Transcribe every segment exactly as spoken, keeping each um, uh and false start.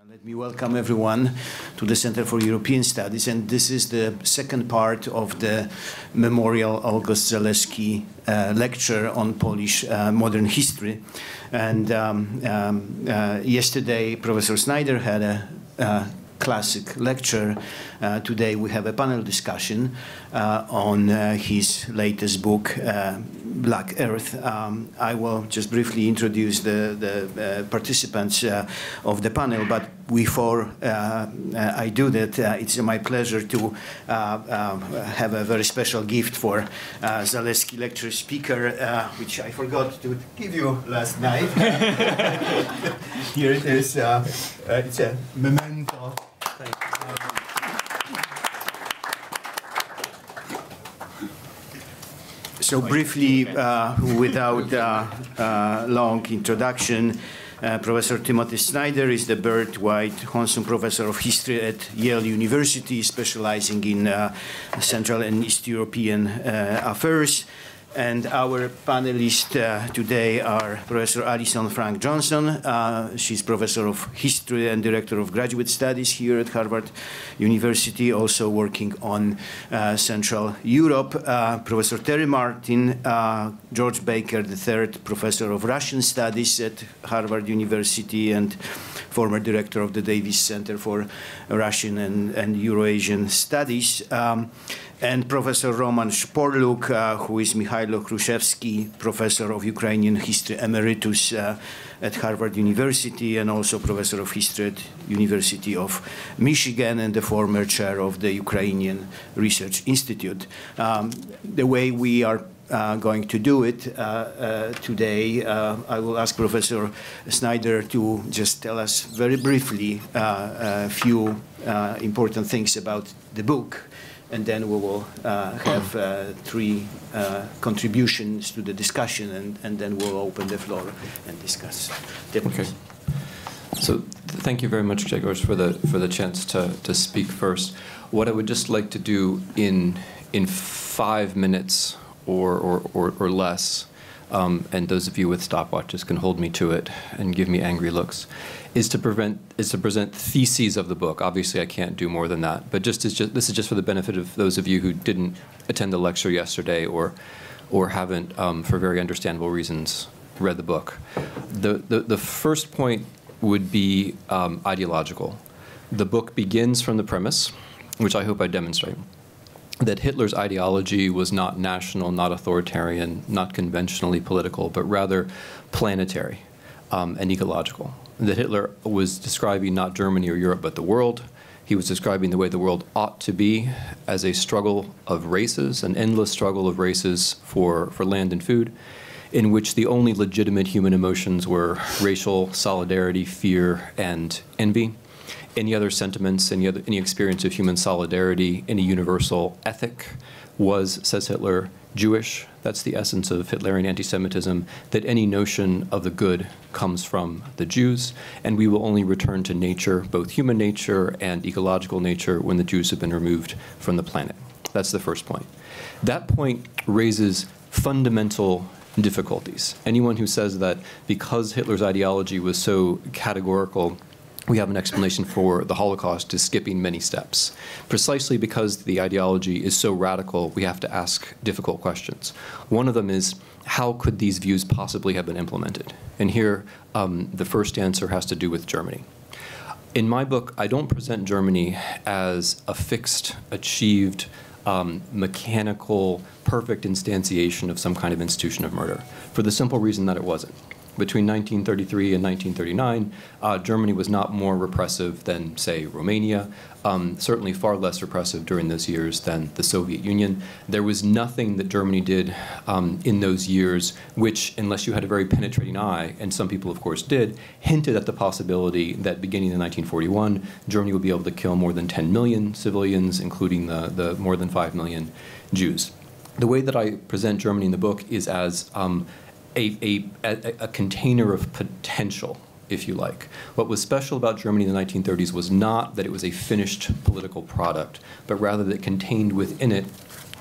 Let me welcome everyone to the Center for European Studies, and this is the second part of the Memorial August Zaleski uh, lecture on Polish uh, modern history. And um, um, uh, yesterday, Professor Snyder had a uh, classic lecture. Uh, today we have a panel discussion uh, on uh, his latest book, uh, Black Earth. Um, I will just briefly introduce the, the uh, participants uh, of the panel, but before uh, uh, I do that, uh, it's my pleasure to uh, uh, have a very special gift for uh, Zaleski lecture speaker, uh, which I forgot to give you last night. Here it is. Uh, uh, it's a memento. Thank you. So briefly, uh, without uh, uh, long introduction, uh, Professor Timothy Snyder is the Bird-White Housum Professor of History at Yale University, specializing in uh, Central and East European uh, affairs. And our panelists uh, today are Professor Alison Frank Johnson. Uh, she's Professor of History and Director of Graduate Studies here at Harvard University, also working on uh, Central Europe. Uh, Professor Terry Martin, uh, George Baker the third, Professor of Russian Studies at Harvard University and former Director of the Davis Center for Russian and, and Eurasian Studies. Um, and Professor Roman Szporluk, uh, who is Mikhailo Khrushchevsky Professor of Ukrainian History Emeritus uh, at Harvard University, and also Professor of History at University of Michigan, and the former chair of the Ukrainian Research Institute. Um, the way we are Uh, going to do it uh, uh, today, uh, I will ask Professor Snyder to just tell us very briefly uh, a few uh, important things about the book, and then we will uh, have uh, three uh, contributions to the discussion, and, and then we'll open the floor and discuss. Okay. So th thank you very much, Grzegorz, for the for the chance to to speak first. What I would just like to do in in five minutes. Or, or, or, or less, um, and those of you with stopwatches can hold me to it and give me angry looks, is to prevent is to present theses of the book. Obviously, I can't do more than that, but just, as just this is just for the benefit of those of you who didn't attend the lecture yesterday or or haven't, um, for very understandable reasons, read the book. The the, the first point would be um, ideological. The book begins from the premise, which I hope I demonstrate, that Hitler's ideology was not national, not authoritarian, not conventionally political, but rather planetary um, and ecological. That Hitler was describing not Germany or Europe, but the world. He was describing the way the world ought to be as a struggle of races, an endless struggle of races for, for land and food, in which the only legitimate human emotions were racial solidarity, fear, and envy. Any other sentiments, any other, any experience of human solidarity, any universal ethic was, says Hitler, Jewish. That's the essence of Hitlerian anti-Semitism, that any notion of the good comes from the Jews, and we will only return to nature, both human nature and ecological nature, when the Jews have been removed from the planet. That's the first point. That point raises fundamental difficulties. Anyone who says that because Hitler's ideology was so categorical, we have an explanation for the Holocaust is skipping many steps. Precisely because the ideology is so radical, we have to ask difficult questions. One of them is, how could these views possibly have been implemented? And here, um, the first answer has to do with Germany. In my book, I don't present Germany as a fixed, achieved, um, mechanical, perfect instantiation of some kind of institution of murder, for the simple reason that it wasn't. Between nineteen thirty-three and nineteen thirty-nine, uh, Germany was not more repressive than, say, Romania, um, certainly far less repressive during those years than the Soviet Union. There was nothing that Germany did um, in those years which, unless you had a very penetrating eye, and some people, of course, did, hinted at the possibility that beginning in nineteen forty-one, Germany would be able to kill more than ten million civilians, including the, the more than five million Jews. The way that I present Germany in the book is as um, A, a, a container of potential, if you like. What was special about Germany in the nineteen thirties was not that it was a finished political product, but rather that it contained within it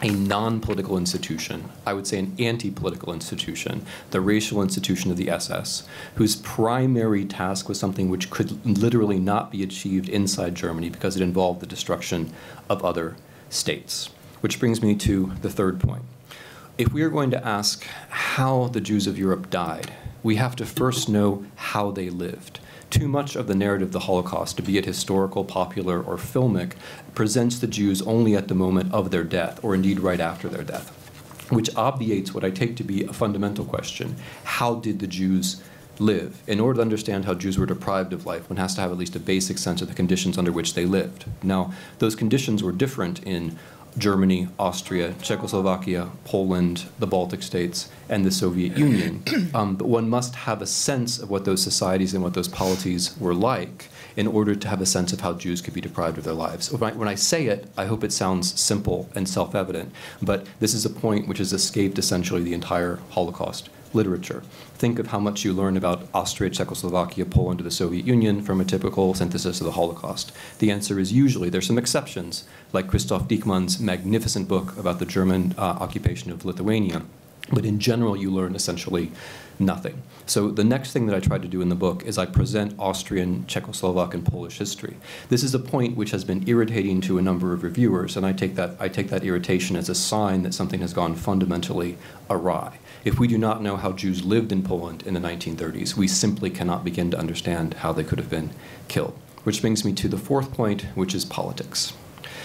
a non-political institution, I would say an anti-political institution, the racial institution of the S S, whose primary task was something which could literally not be achieved inside Germany because it involved the destruction of other states. Which brings me to the third point. If we are going to ask how the Jews of Europe died, we have to first know how they lived. Too much of the narrative of the Holocaust, be it historical, popular, or filmic, presents the Jews only at the moment of their death, or indeed right after their death, which obviates what I take to be a fundamental question. How did the Jews live? In order to understand how Jews were deprived of life, one has to have at least a basic sense of the conditions under which they lived. Now, those conditions were different in Germany, Austria, Czechoslovakia, Poland, the Baltic states, and the Soviet Union. Um, but one must have a sense of what those societies and what those polities were like in order to have a sense of how Jews could be deprived of their lives. When I, when I say it, I hope it sounds simple and self-evident, but this is a point which has escaped essentially the entire Holocaust literature. Think of how much you learn about Austria, Czechoslovakia, Poland, or the Soviet Union from a typical synthesis of the Holocaust. The answer is usually, there's some exceptions, like Christoph Diekmann's magnificent book about the German uh, occupation of Lithuania. But in general, you learn essentially nothing. So the next thing that I tried to do in the book is I present Austrian, Czechoslovak, and Polish history. This is a point which has been irritating to a number of reviewers, and I take that, I take that irritation as a sign that something has gone fundamentally awry. If we do not know how Jews lived in Poland in the nineteen thirties, we simply cannot begin to understand how they could have been killed. Which brings me to the fourth point, which is politics.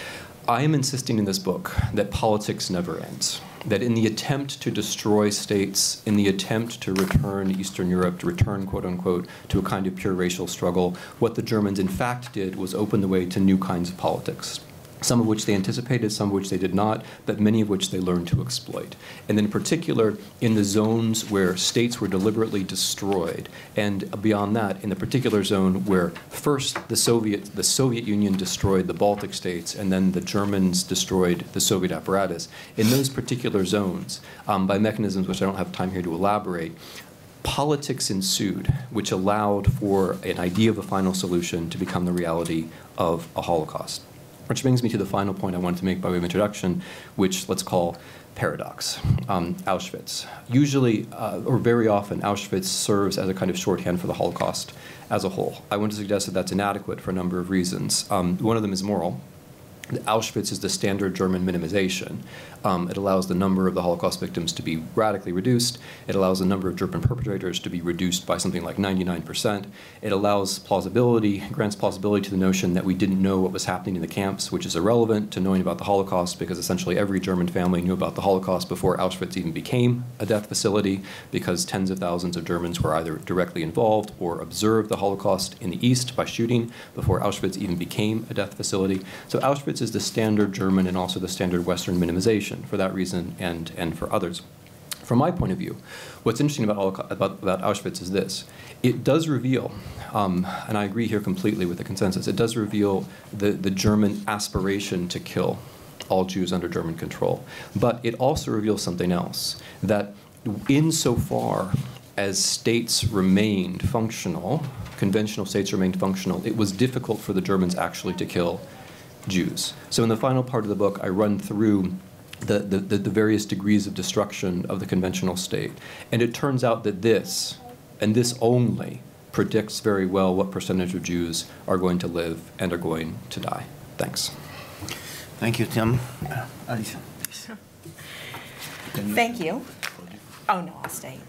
I am insisting in this book that politics never ends. That in the attempt to destroy states, in the attempt to return Eastern Europe, to return, quote unquote, to a kind of pure racial struggle, what the Germans in fact did was open the way to new kinds of politics. Some of which they anticipated, some of which they did not, but many of which they learned to exploit. And in particular, in the zones where states were deliberately destroyed, and beyond that, in the particular zone where first the Soviet, the Soviet Union destroyed the Baltic states, and then the Germans destroyed the Soviet apparatus, in those particular zones, um, by mechanisms which I don't have time here to elaborate, politics ensued, which allowed for an idea of a final solution to become the reality of a Holocaust. Which brings me to the final point I wanted to make by way of introduction, which let's call paradox. Um, Auschwitz. Usually, uh, or very often, Auschwitz serves as a kind of shorthand for the Holocaust as a whole. I want to suggest that that's inadequate for a number of reasons. Um, one of them is moral. Auschwitz is the standard German minimization. Um, it allows the number of the Holocaust victims to be radically reduced. It allows the number of German perpetrators to be reduced by something like ninety-nine percent. It allows plausibility, grants plausibility to the notion that we didn't know what was happening in the camps, which is irrelevant to knowing about the Holocaust, because essentially every German family knew about the Holocaust before Auschwitz even became a death facility, because tens of thousands of Germans were either directly involved or observed the Holocaust in the East by shooting before Auschwitz even became a death facility. So Auschwitz is the standard German and also the standard Western minimization for that reason and, and for others. From my point of view, what's interesting about, about, about Auschwitz is this. It does reveal, um, and I agree here completely with the consensus, it does reveal the, the German aspiration to kill all Jews under German control. But it also reveals something else, that insofar as states remained functional, conventional states remained functional, it was difficult for the Germans actually to kill Jews. So in the final part of the book, I run through the, the, the various degrees of destruction of the conventional state. And it turns out that this, and this only, predicts very well what percentage of Jews are going to live and are going to die. Thanks. Thank you, Tim. Uh, Alison, please. Thank you. Oh, no, I'll stay.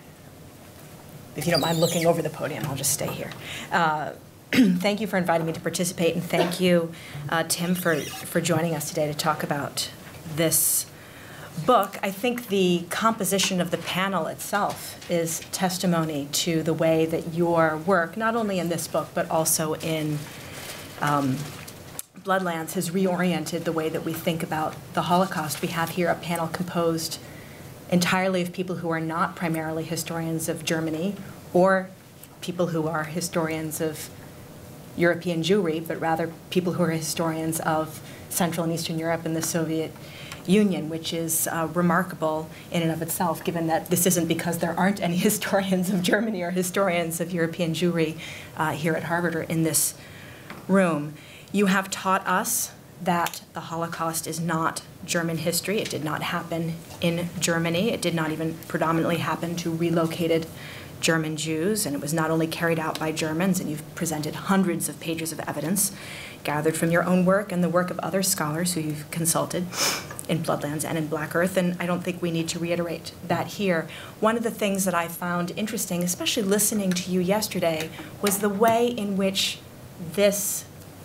If you don't mind looking over the podium, I'll just stay here. Uh, Thank you for inviting me to participate, and thank you, uh, Tim, for, for joining us today to talk about this book. I think the composition of the panel itself is testimony to the way that your work, not only in this book, but also in um, Bloodlands, has reoriented the way that we think about the Holocaust. We have here a panel composed entirely of people who are not primarily historians of Germany or people who are historians of European Jewry, but rather people who are historians of Central and Eastern Europe and the Soviet Union, which is uh, remarkable in and of itself, given that this isn't because there aren't any historians of Germany or historians of European Jewry uh, here at Harvard or in this room. You have taught us that the Holocaust is not German history. It did not happen in Germany. It did not even predominantly happen to relocated German Jews, and it was not only carried out by Germans, and you've presented hundreds of pages of evidence gathered from your own work and the work of other scholars who you've consulted in Bloodlands and in Black Earth, and I don't think we need to reiterate that here. One of the things that I found interesting, especially listening to you yesterday, was the way in which this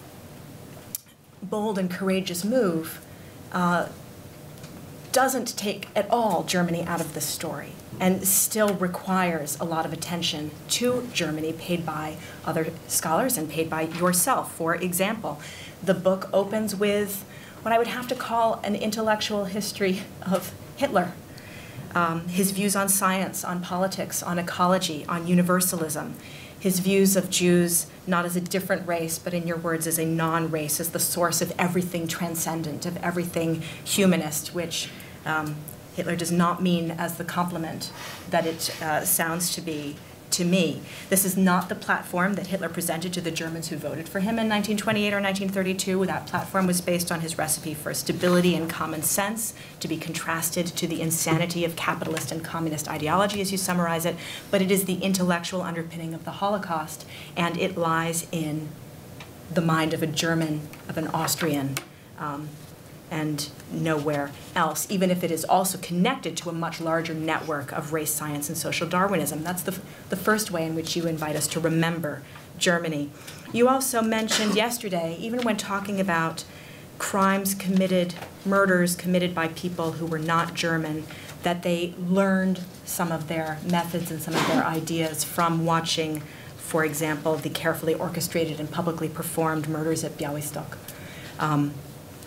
bold and courageous move uh, doesn't take at all Germany out of the story, and still requires a lot of attention to Germany, paid by other scholars and paid by yourself. For example, the book opens with what I would have to call an intellectual history of Hitler, um, his views on science, on politics, on ecology, on universalism, his views of Jews not as a different race, but in your words, as a non-race, as the source of everything transcendent, of everything humanist, which um, Hitler does not mean as the compliment that it uh, sounds to be to me. This is not the platform that Hitler presented to the Germans who voted for him in nineteen twenty-eight or nineteen thirty-two. That platform was based on his recipe for stability and common sense, to be contrasted to the insanity of capitalist and communist ideology, as you summarize it. But it is the intellectual underpinning of the Holocaust, and it lies in the mind of a German, of an Austrian, um, and nowhere else, even if it is also connected to a much larger network of race science and social Darwinism. That's the, the first way in which you invite us to remember Germany. You also mentioned yesterday, even when talking about crimes committed, murders committed by people who were not German, that they learned some of their methods and some of their ideas from watching, for example, the carefully orchestrated and publicly performed murders at Białystok. Um,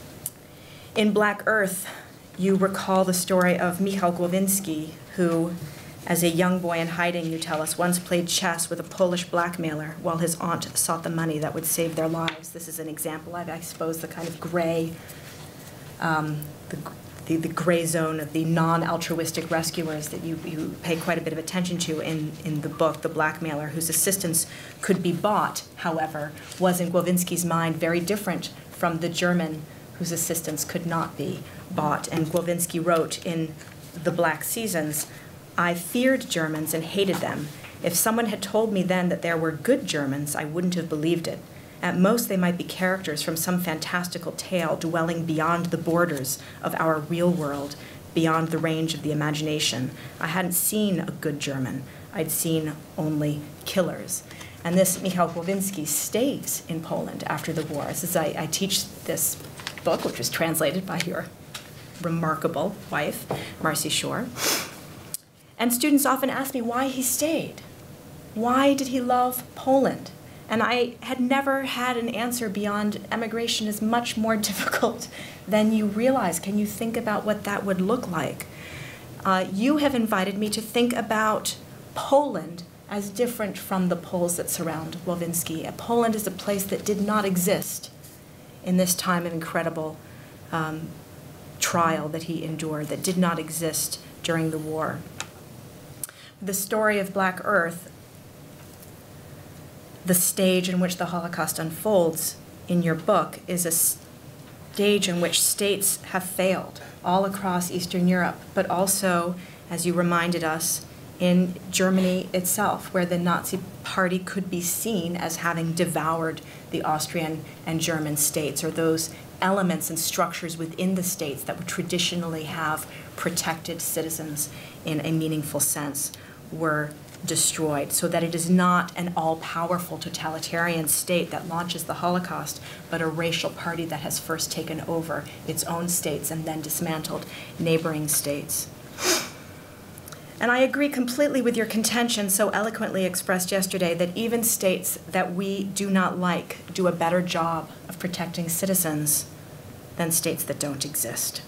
In Black Earth, you recall the story of Michał Głowinski, who, as a young boy in hiding, you tell us, once played chess with a Polish blackmailer while his aunt sought the money that would save their lives. This is an example of, I suppose, the kind of gray, um, the, the, the gray zone of the non-altruistic rescuers that you, you pay quite a bit of attention to in, in the book, The Blackmailer, whose assistance could be bought, however, was in Głowinski's mind very different from the German whose assistance could not be bought. And Głowinski wrote in The Black Seasons, "I feared Germans and hated them. If someone had told me then that there were good Germans, I wouldn't have believed it. At most, they might be characters from some fantastical tale dwelling beyond the borders of our real world, beyond the range of the imagination. I hadn't seen a good German. I'd seen only killers." And this Michał Głowinski stays in Poland after the war. This is, I, I teach this book, which was translated by your remarkable wife, Marcy Shore. And students often ask me why he stayed. Why did he love Poland? And I had never had an answer beyond emigration is much more difficult than you realize. Can you think about what that would look like? Uh, you have invited me to think about Poland as different from the Poles that surround Głowinski. Poland is a place that did not exist in this time of incredible um, trial that he endured, that did not exist during the war. The story of Black Earth, the stage in which the Holocaust unfolds in your book, is a stage in which states have failed all across Eastern Europe, but also, as you reminded us, in Germany itself, where the Nazi Party could be seen as having devoured the Austrian and German states, or those elements and structures within the states that would traditionally have protected citizens in a meaningful sense were destroyed, so that it is not an all-powerful totalitarian state that launches the Holocaust, but a racial party that has first taken over its own states and then dismantled neighboring states. And I agree completely with your contention so eloquently expressed yesterday that even states that we do not like do a better job of protecting citizens than states that don't exist.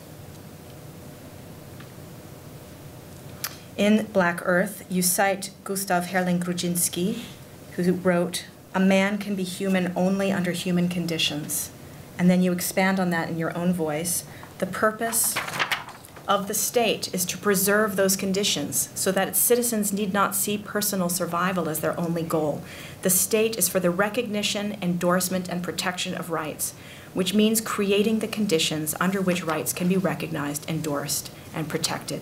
In Black Earth, you cite Gustav Herling-Grudzinski, who wrote, "A man can be human only under human conditions." And then you expand on that in your own voice. The purpose of the state is to preserve those conditions so that its citizens need not see personal survival as their only goal. The state is for the recognition, endorsement, and protection of rights. which means creating the conditions under which rights can be recognized, endorsed, and protected.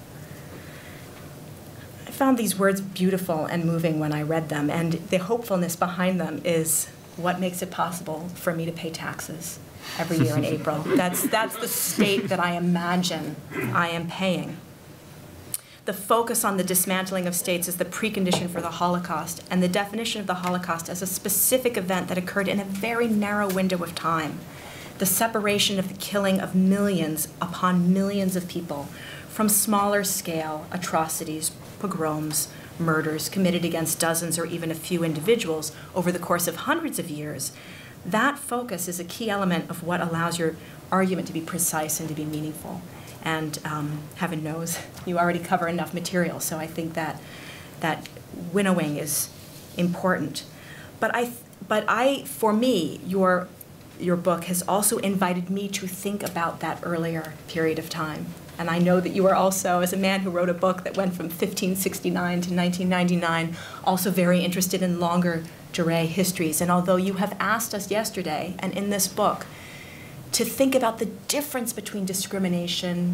I found these words beautiful and moving when I read them, and the hopefulness behind them is what makes it possible for me to pay taxes every year in April. That's, that's the state that I imagine I am paying. The focus on the dismantling of states is the precondition for the Holocaust, and the definition of the Holocaust as a specific event that occurred in a very narrow window of time. The separation of the killing of millions upon millions of people from smaller scale atrocities, pogroms, murders committed against dozens or even a few individuals over the course of hundreds of years. That focus is a key element of what allows your argument to be precise and to be meaningful. And um, heaven knows you already cover enough material, so I think that that winnowing is important. But I, but I, for me, your your book has also invited me to think about that earlier period of time. And I know that you are also, as a man who wrote a book that went from fifteen sixty-nine to nineteen ninety-nine, also very interested in longer durée histories. And although you have asked us yesterday, and in this book, to think about the difference between discrimination,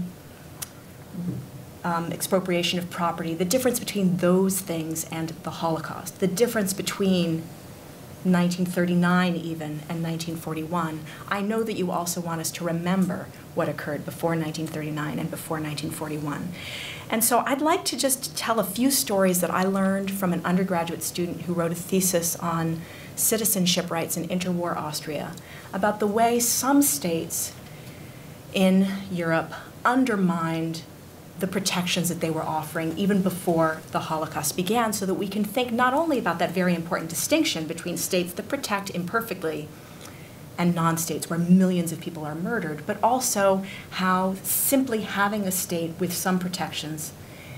um, expropriation of property, the difference between those things and the Holocaust, the difference between nineteen thirty-nine even and nineteen forty-one, I know that you also want us to remember what occurred before nineteen thirty-nine and before nineteen forty-one. And so I'd like to just tell a few stories that I learned from an undergraduate student who wrote a thesis on citizenship rights in interwar Austria, about the way some states in Europe undermined the protections that they were offering even before the Holocaust began, so that we can think not only about that very important distinction between states that protect imperfectly and non-states where millions of people are murdered, but also how simply having a state with some protections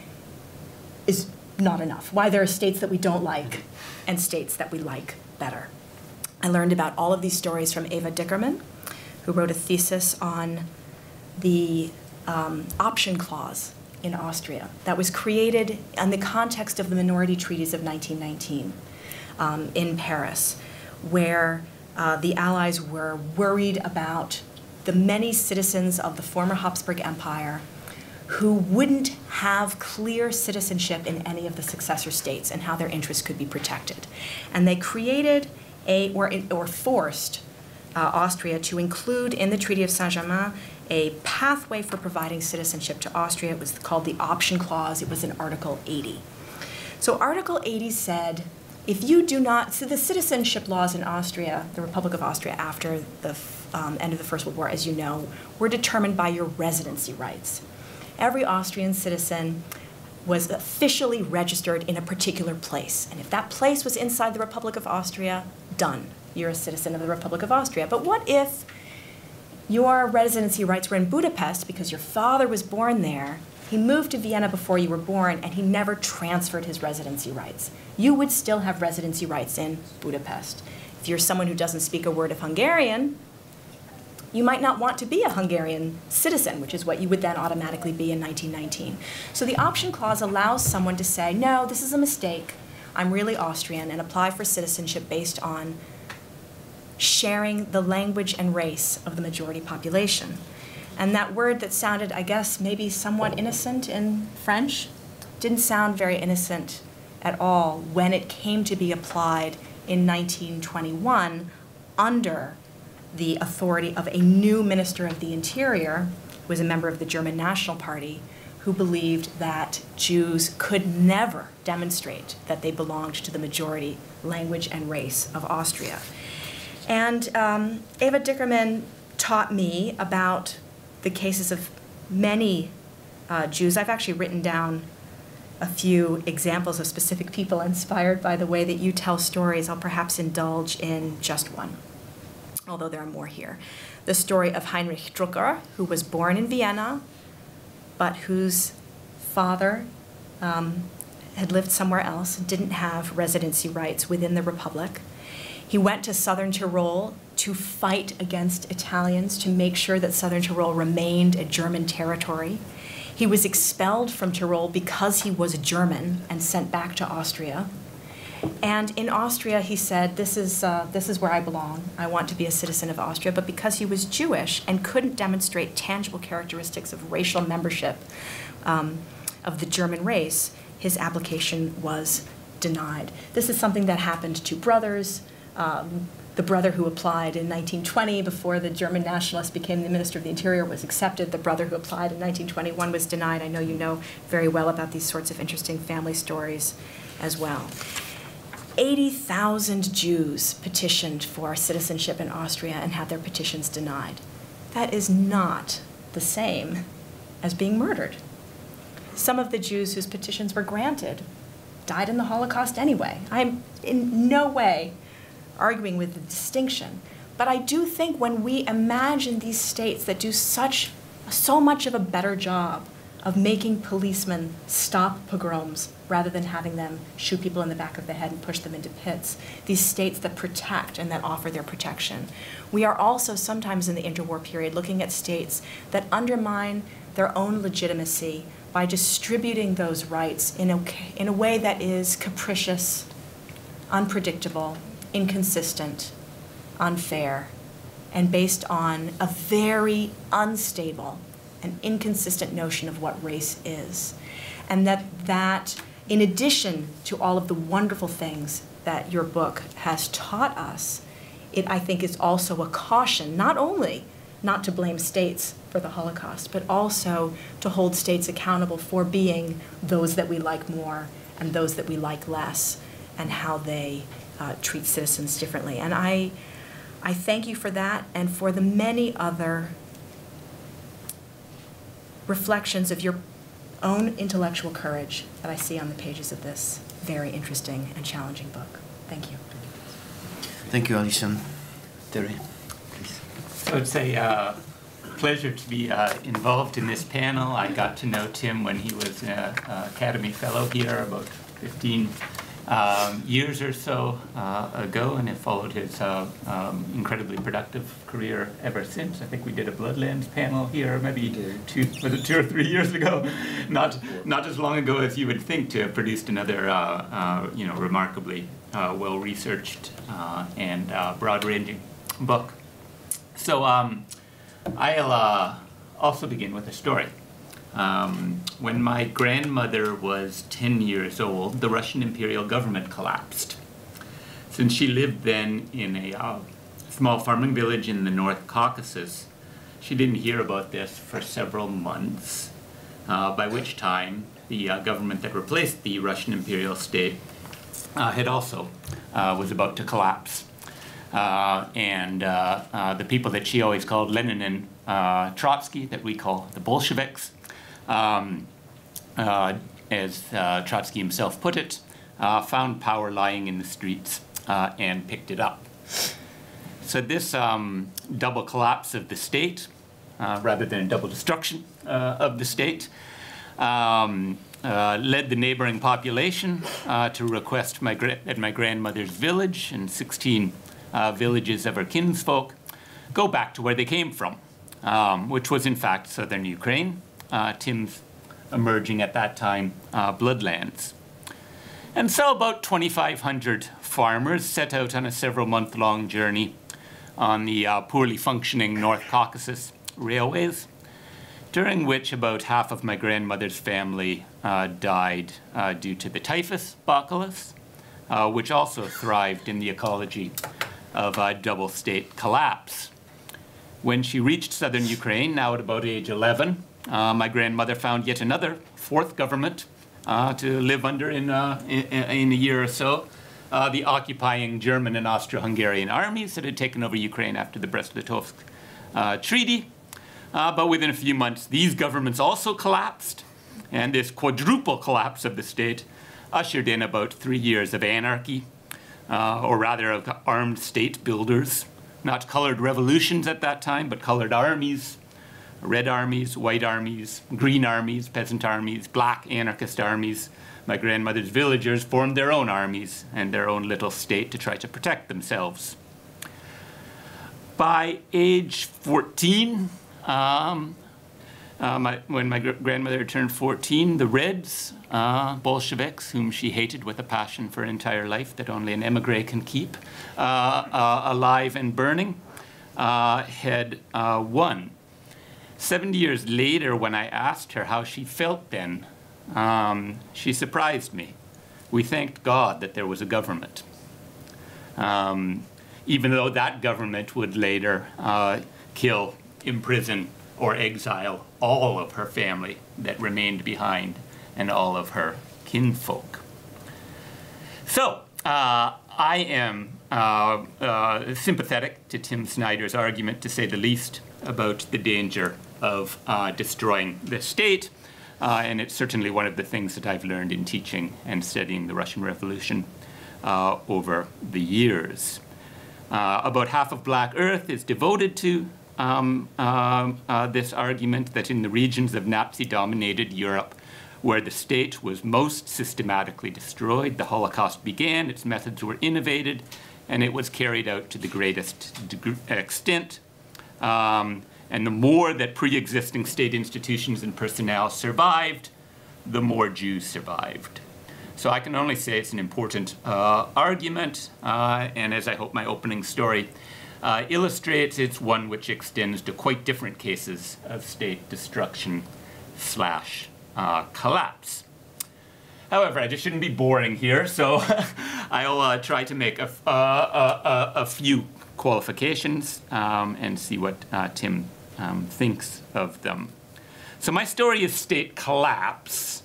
is not enough, why there are states that we don't like and states that we like better. I learned about all of these stories from Eva Dickerman, who wrote a thesis on the um, option clause in Austria that was created in the context of the minority treaties of nineteen nineteen um, in Paris, where uh, the Allies were worried about the many citizens of the former Habsburg Empire who wouldn't have clear citizenship in any of the successor states and how their interests could be protected. And they created a, or, or forced uh, Austria to include in the Treaty of Saint-Germain a pathway for providing citizenship to Austria. It was called the option clause. It was in Article eighty. So Article eighty said, if you do not, so the citizenship laws in Austria, the Republic of Austria after the um, end of the First World War, as you know, were determined by your residency rights. Every Austrian citizen was officially registered in a particular place. And if that place was inside the Republic of Austria, done. You're a citizen of the Republic of Austria. But what if your residency rights were in Budapest because your father was born there, he moved to Vienna before you were born, and he never transferred his residency rights? You would still have residency rights in Budapest. If you're someone who doesn't speak a word of Hungarian, you might not want to be a Hungarian citizen, which is what you would then automatically be in nineteen nineteen. So the option clause allows someone to say, no, this is a mistake, I'm really Austrian, and apply for citizenship based on sharing the language and race of the majority population. And that word that sounded, I guess, maybe somewhat innocent in French, didn't sound very innocent at all when it came to be applied in nineteen twenty-one under the authority of a new Minister of the Interior, who was a member of the German National Party, who believed that Jews could never demonstrate that they belonged to the majority language and race of Austria. And um, Eva Dickerman taught me about the cases of many uh, Jews. I've actually written down a few examples of specific people inspired by the way that you tell stories. I'll perhaps indulge in just one, although there are more here. The story of Heinrich Drucker, who was born in Vienna, but whose father um, had lived somewhere else and didn't have residency rights within the Republic. He went to Southern Tyrol to fight against Italians to make sure that Southern Tyrol remained a German territory. He was expelled from Tyrol because he was German and sent back to Austria. And in Austria, he said, this is, uh, this is where I belong. I want to be a citizen of Austria. But because he was Jewish and couldn't demonstrate tangible characteristics of racial membership um, of the German race, his application was denied. This is something that happened to brothers. Um, the brother who applied in nineteen twenty before the German nationalist became the Minister of the Interior was accepted. The brother who applied in nineteen twenty-one was denied. I know you know very well about these sorts of interesting family stories as well. eighty thousand Jews petitioned for citizenship in Austria and had their petitions denied. That is not the same as being murdered. Some of the Jews whose petitions were granted died in the Holocaust anyway. I'm in no way arguing with the distinction, but I do think when we imagine these states that do such, so much of a better job of making policemen stop pogroms rather than having them shoot people in the back of the head and push them into pits, these states that protect and that offer their protection. We are also sometimes in the interwar period looking at states that undermine their own legitimacy by distributing those rights in a, in a way that is capricious, unpredictable, inconsistent, unfair, and based on a very unstable and inconsistent notion of what race is. And that that, in addition to all of the wonderful things that your book has taught us, it, I think, is also a caution, not only not to blame states for the Holocaust, but also to hold states accountable for being those that we like more and those that we like less, and how they uh, treat citizens differently. And I, I thank you for that and for the many other reflections of your own intellectual courage that I see on the pages of this very interesting and challenging book. Thank you. Thank you, Alison. Terry, please. So it's a uh, pleasure to be uh, involved in this panel. I got to know Tim when he was an uh, Academy Fellow here about fifteen um, years or so uh, ago, and have followed his uh, um, incredibly productive career ever since. I think we did a Bloodlands panel here maybe two, was it two or three years ago? Not not as long ago as you would think to have produced another uh, uh, you know, remarkably uh, well-researched uh, and uh, broad-ranging book. So um, I'll uh, also begin with a story. Um, when my grandmother was ten years old, the Russian imperial government collapsed. Since she lived then in a uh, small farming village in the North Caucasus, she didn't hear about this for several months, uh, by which time the uh, government that replaced the Russian imperial state uh, had also uh, was about to collapse. Uh, and uh, uh, the people that she always called Lenin and uh, Trotsky, that we call the Bolsheviks, um, uh, as uh, Trotsky himself put it, uh, found power lying in the streets uh, and picked it up. So this um, double collapse of the state, uh, rather than a double destruction uh, of the state, um, uh, led the neighboring population uh, to request my gra at my grandmother's village and sixteen Uh, villages of her kinsfolk go back to where they came from, um, which was in fact southern Ukraine, uh, Tim's emerging at that time uh, Bloodlands. And so about twenty-five hundred farmers set out on a several month-long journey on the uh, poorly functioning North Caucasus railways, during which about half of my grandmother's family uh, died uh, due to the typhus bacillus, uh, which also thrived in the ecology of a double state collapse. When she reached southern Ukraine, now at about age eleven, uh, my grandmother found yet another fourth government uh, to live under in, uh, in, in a year or so, uh, the occupying German and Austro-Hungarian armies that had taken over Ukraine after the Brest-Litovsk uh, Treaty. Uh, but within a few months, these governments also collapsed, and this quadruple collapse of the state ushered in about three years of anarchy, Uh, or rather of armed state builders, not colored revolutions at that time, but colored armies, red armies, white armies, green armies, peasant armies, black anarchist armies. My grandmother's villagers formed their own armies and their own little state to try to protect themselves. By age fourteen, um, Uh, my, when my gr grandmother turned fourteen, the Reds, uh, Bolsheviks, whom she hated with a passion for an entire life that only an emigre can keep, uh, uh, alive and burning, uh, had uh, won. Seventy years later, when I asked her how she felt then, um, she surprised me. We thanked God that there was a government, um, even though that government would later uh, kill, imprison, or exile all of her family that remained behind and all of her kinfolk. So, uh, I am uh, uh, sympathetic to Tim Snyder's argument, to say the least, about the danger of uh, destroying the state, uh, and it's certainly one of the things that I've learned in teaching and studying the Russian Revolution uh, over the years. Uh, about half of Black Earth is devoted to Um, uh, uh, this argument that in the regions of Nazi-dominated Europe where the state was most systematically destroyed, the Holocaust began, its methods were innovated, and it was carried out to the greatest extent. Um, and the more that pre-existing state institutions and personnel survived, the more Jews survived. So I can only say it's an important uh, argument, uh, and as I hope my opening story Uh, illustrates, it's one which extends to quite different cases of state destruction slash uh, collapse. However, I just shouldn't be boring here, so I'll uh, try to make a, uh, a, a, a few qualifications um, and see what uh, Tim um, thinks of them. So my story is state collapse,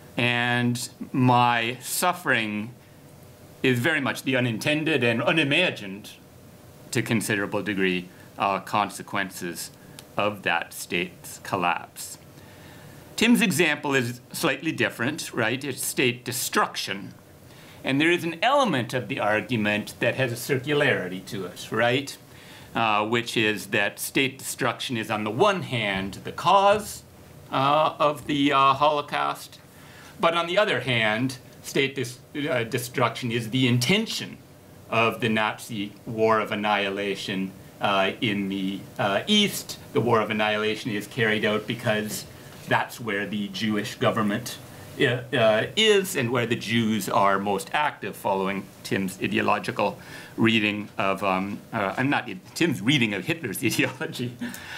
and my suffering is very much the unintended and unimagined, to considerable degree, uh, consequences of that state's collapse. Tim's example is slightly different, right? It's state destruction. And there is an element of the argument that has a circularity to it, right? Uh, which is that state destruction is, on the one hand, the cause uh, of the uh, Holocaust, but on the other hand, state dis uh, destruction is the intention of the Nazi war of annihilation uh, in the uh, East. The war of annihilation is carried out because that's where the Jewish government uh, uh, is and where the Jews are most active, following Tim's ideological reading of, um, uh, I'm not, Tim's reading of Hitler's ideology.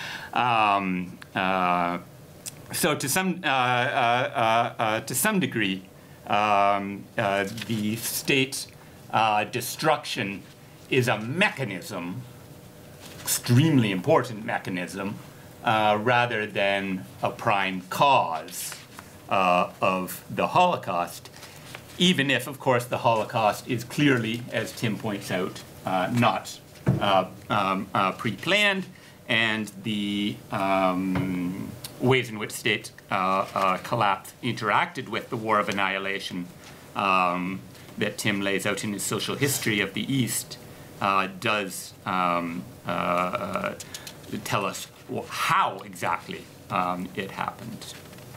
Um, uh, so to some, uh, uh, uh, to some degree, um, uh, the state Uh, destruction is a mechanism, extremely important mechanism, uh, rather than a prime cause uh, of the Holocaust, even if, of course, the Holocaust is clearly, as Tim points out, uh, not uh, um, uh, pre-planned, and the um, ways in which state uh, uh, collapse interacted with the war of annihilation um, that Tim lays out in his social history of the East uh, does um, uh, tell us how exactly um, it happened.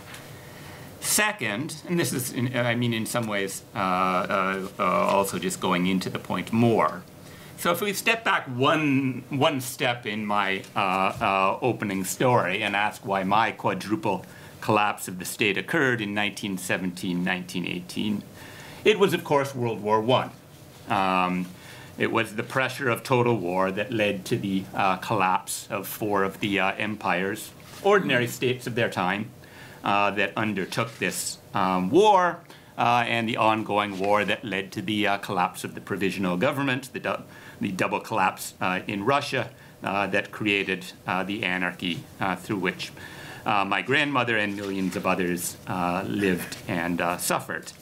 Second, and this is, in, I mean, in some ways, uh, uh, uh, also just going into the point more. So if we step back one, one step in my uh, uh, opening story and ask why my quadruple collapse of the state occurred in nineteen seventeen, nineteen eighteen, it was, of course, World War One. Um, it was the pressure of total war that led to the uh, collapse of four of the uh, empires, ordinary states of their time, uh, that undertook this um, war, uh, and the ongoing war that led to the uh, collapse of the provisional government, the, du the double collapse uh, in Russia uh, that created uh, the anarchy uh, through which uh, my grandmother and millions of others uh, lived and uh, suffered.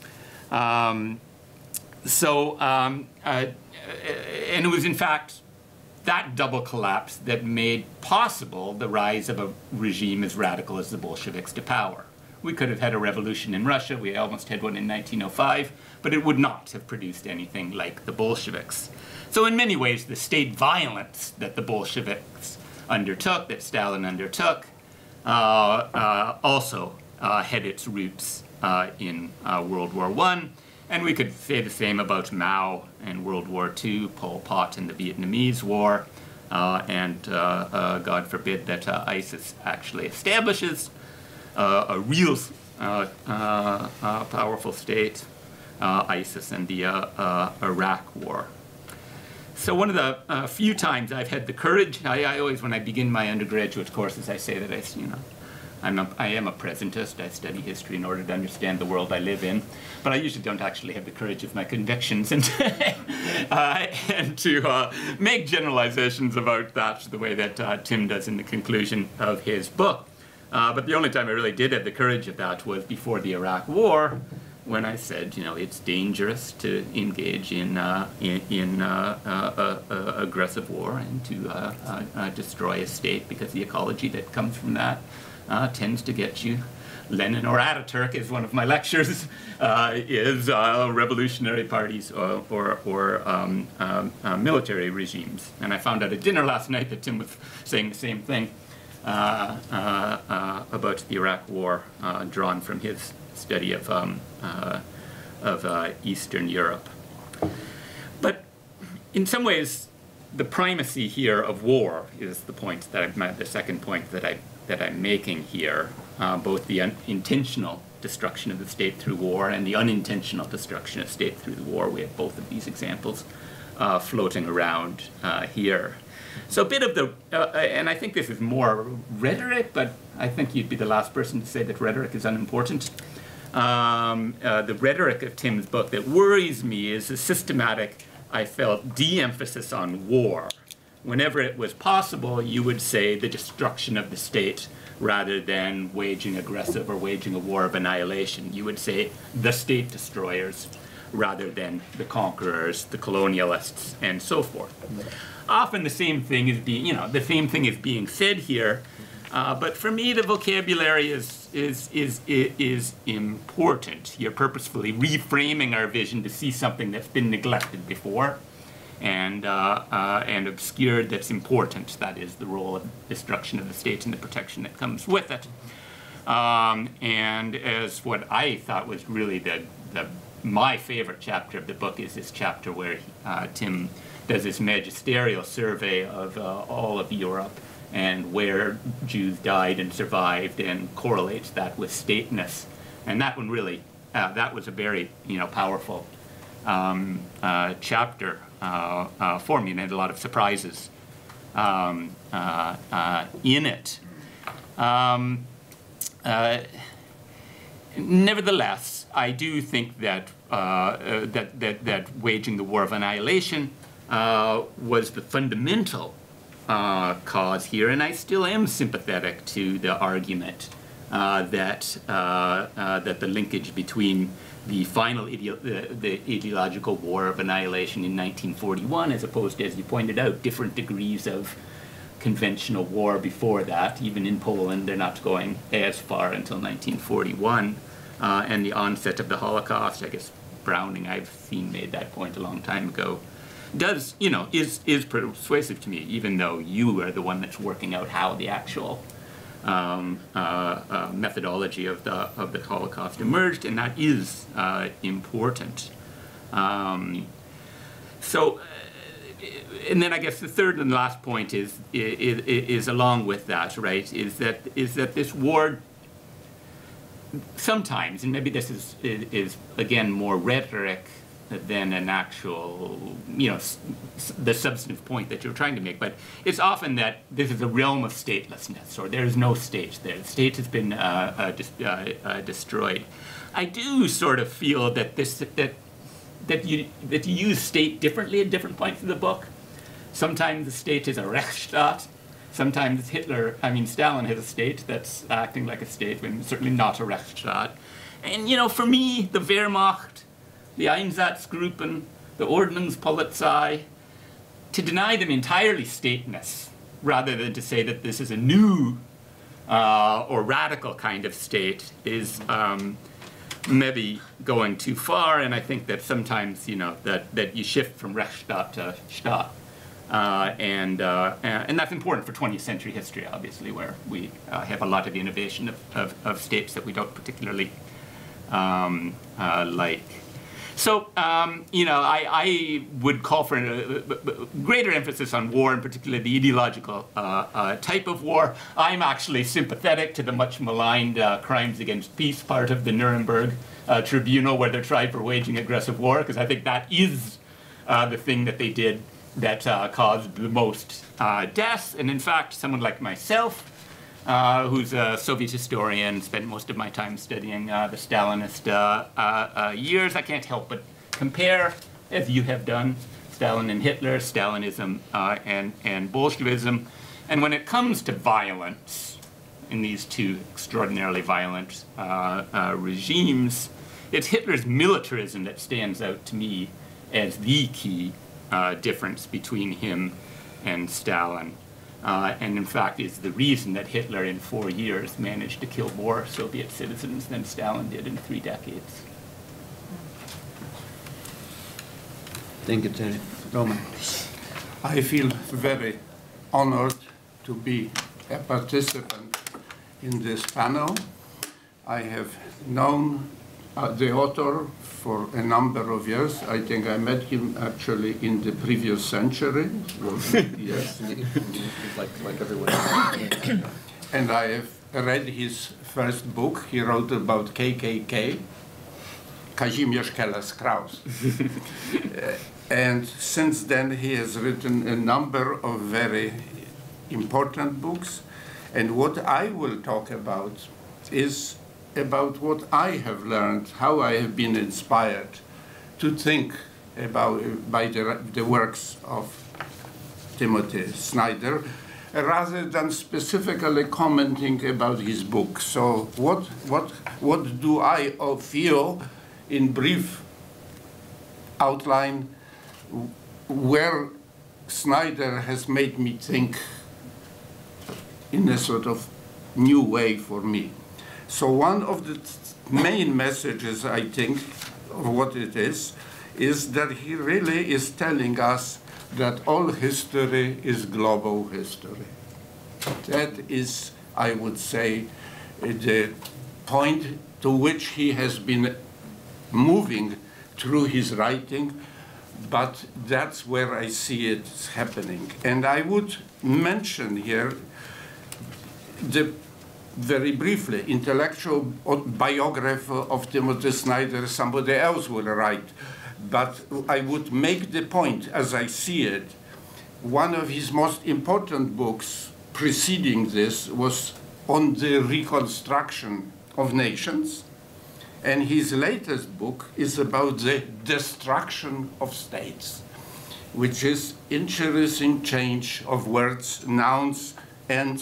Um, so, um, uh, and it was in fact that double collapse that made possible the rise of a regime as radical as the Bolsheviks to power. We could have had a revolution in Russia, we almost had one in nineteen oh five, but it would not have produced anything like the Bolsheviks. So in many ways, the state violence that the Bolsheviks undertook, that Stalin undertook, uh, uh, also uh, had its roots uh, in uh, World War One. And we could say the same about Mao and World War Two, Pol Pot and the Vietnamese War, uh, and uh, uh, God forbid that uh, ISIS actually establishes uh, a real uh, uh, uh, powerful state, uh, ISIS and the uh, uh, Iraq War. So one of the uh, few times I've had the courage, I, I always, when I begin my undergraduate courses, I say that I, you know, I'm a, I am a presentist. I study history in order to understand the world I live in, but I usually don't actually have the courage of my convictions and, uh, and to uh, make generalizations about that the way that uh, Tim does in the conclusion of his book. Uh, but the only time I really did have the courage of that was before the Iraq War, when I said, you know, it's dangerous to engage in uh, in, in uh, uh, uh, aggressive war and to uh, uh, uh, destroy a state, because the ecology that comes from that uh, tends to get you. Lenin or Ataturk is one of my lectures. Uh, is uh, revolutionary parties or or, or um, um, uh, military regimes. And I found out at dinner last night that Tim was saying the same thing uh, uh, uh, about the Iraq War, uh, drawn from his study of um, uh, of uh, Eastern Europe. But in some ways, the primacy here of war is the point that I've, the second point that I that I'm making here. Uh, both the intentional destruction of the state through war and the unintentional destruction of state through the war. We have both of these examples uh, floating around uh, here. So a bit of the, uh, and I think this is more rhetoric, but I think you'd be the last person to say that rhetoric is unimportant. Um, uh, the rhetoric of Tim's book that worries me is the systematic, I felt, de-emphasis on war. Whenever it was possible, you would say the destruction of the state rather than waging aggressive or waging a war of annihilation. You would say the state destroyers rather than the conquerors, the colonialists, and so forth. Often the same thing is being, you know, the same thing is being said here, uh, but for me the vocabulary is, is, is, is, is important. You're purposefully reframing our vision to see something that's been neglected before and, uh, uh, and obscured that's important. That is the role of destruction of the state and the protection that comes with it. Um, and as what I thought was really the, the, my favorite chapter of the book is this chapter where uh, Tim does this magisterial survey of uh, all of Europe and where Jews died and survived and correlates that with stateness. And that one really, uh, that was a very, you know, powerful um, uh, chapter uh, uh, for me, and had a lot of surprises um, uh, uh, in it. Um, uh, nevertheless, I do think that, uh, uh, that, that, that waging the war of annihilation uh, was the fundamental uh, cause here, and I still am sympathetic to the argument uh, that, uh, uh, that the linkage between the final ideo the, the ideological war of annihilation in nineteen forty-one, as opposed to, as you pointed out, different degrees of conventional war before that. Even in Poland, they're not going as far until nineteen forty-one, uh, and the onset of the Holocaust. I guess Browning, I've seen, made that point a long time ago. Does, you know, is, is persuasive to me, even though you are the one that's working out how the actual Um, uh, uh, methodology of the of the Holocaust emerged, and that is uh, important. Um, so, uh, and then I guess the third and last point is, is is along with that, right? Is that is that this war sometimes, and maybe this is is, is again more rhetoric than an actual, you know, s the substantive point that you're trying to make, but it's often that this is a realm of statelessness, or there is no state there. The state has been uh, uh, dis uh, uh, destroyed. I do sort of feel that this that that you that you use state differently at different points in the book. Sometimes the state is a Rechtsstaat. Sometimes Hitler, I mean Stalin, has a state that's acting like a state, when certainly not a Rechtsstaat. And you know, for me, the Wehrmacht, the Einsatzgruppen, the Ordnungspolizei, to deny them entirely stateness, rather than to say that this is a new uh, or radical kind of state, is um, maybe going too far. And I think that sometimes, you know, that, that you shift from Rechtsstaat to Staat. Uh, and, uh, and that's important for twentieth century history, obviously, where we uh, have a lot of innovation of, of, of states that we don't particularly um, uh, like. So, um, you know, I, I would call for a, a greater emphasis on war, in particular the ideological uh, uh, type of war. I'm actually sympathetic to the much maligned uh, crimes against peace part of the Nuremberg uh, Tribunal, where they're tried for waging aggressive war, because I think that is uh, the thing that they did that uh, caused the most uh, deaths. And in fact, someone like myself, Uh, who's a Soviet historian, spent most of my time studying uh, the Stalinist uh, uh, uh, years. I can't help but compare, as you have done, Stalin and Hitler, Stalinism uh, and, and Bolshevism. And when it comes to violence in these two extraordinarily violent uh, uh, regimes, it's Hitler's militarism that stands out to me as the key uh, difference between him and Stalin. Uh, and in fact is the reason that Hitler in four years managed to kill more Soviet citizens than Stalin did in three decades. Thank you, Terry. Roman. I feel very honored to be a participant in this panel. I have known uh, the author for a number of years. I think I met him actually in the previous century. Yes. like, like everyone. And I have read his first book. He wrote about K K K, Kazimierz Keles-Kraus. uh, and since then he has written a number of very important books. And what I will talk about is about what I have learned, how I have been inspired to think about by the, the works of Timothy Snyder, rather than specifically commenting about his book. So what, what, what do I feel in brief outline where Snyder has made me think in a sort of new way for me. So one of the main messages, I think, of what it is, is that he really is telling us that all history is global history. That is, I would say, the point to which he has been moving through his writing, but that's where I see it happening. And I would mention here the very briefly, intellectual biography of Timothy Snyder, somebody else will write. But I would make the point, as I see it, one of his most important books preceding this was on the reconstruction of nations. And his latest book is about the destruction of states, which is interesting change of words, nouns, and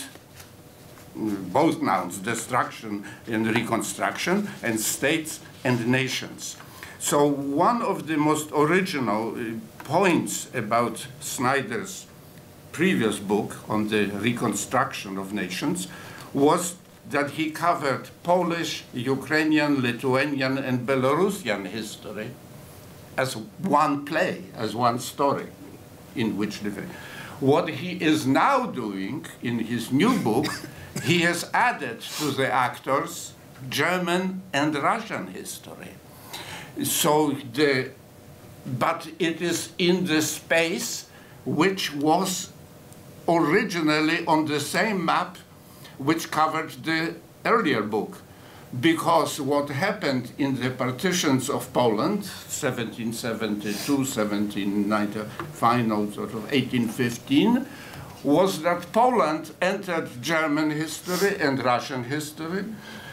both nouns, destruction and reconstruction, and states and nations. So one of the most original points about Snyder's previous book on the reconstruction of nations was that he covered Polish, Ukrainian, Lithuanian, and Belarusian history as one play, as one story in which they... What he is now doing in his new book, he has added to the actors German and Russian history. So the, but it is in the space which was originally on the same map which covered the earlier book. Because what happened in the partitions of Poland, seventeen seventy-two, seventeen ninety, final sort of eighteen fifteen, was that Poland entered German history and Russian history.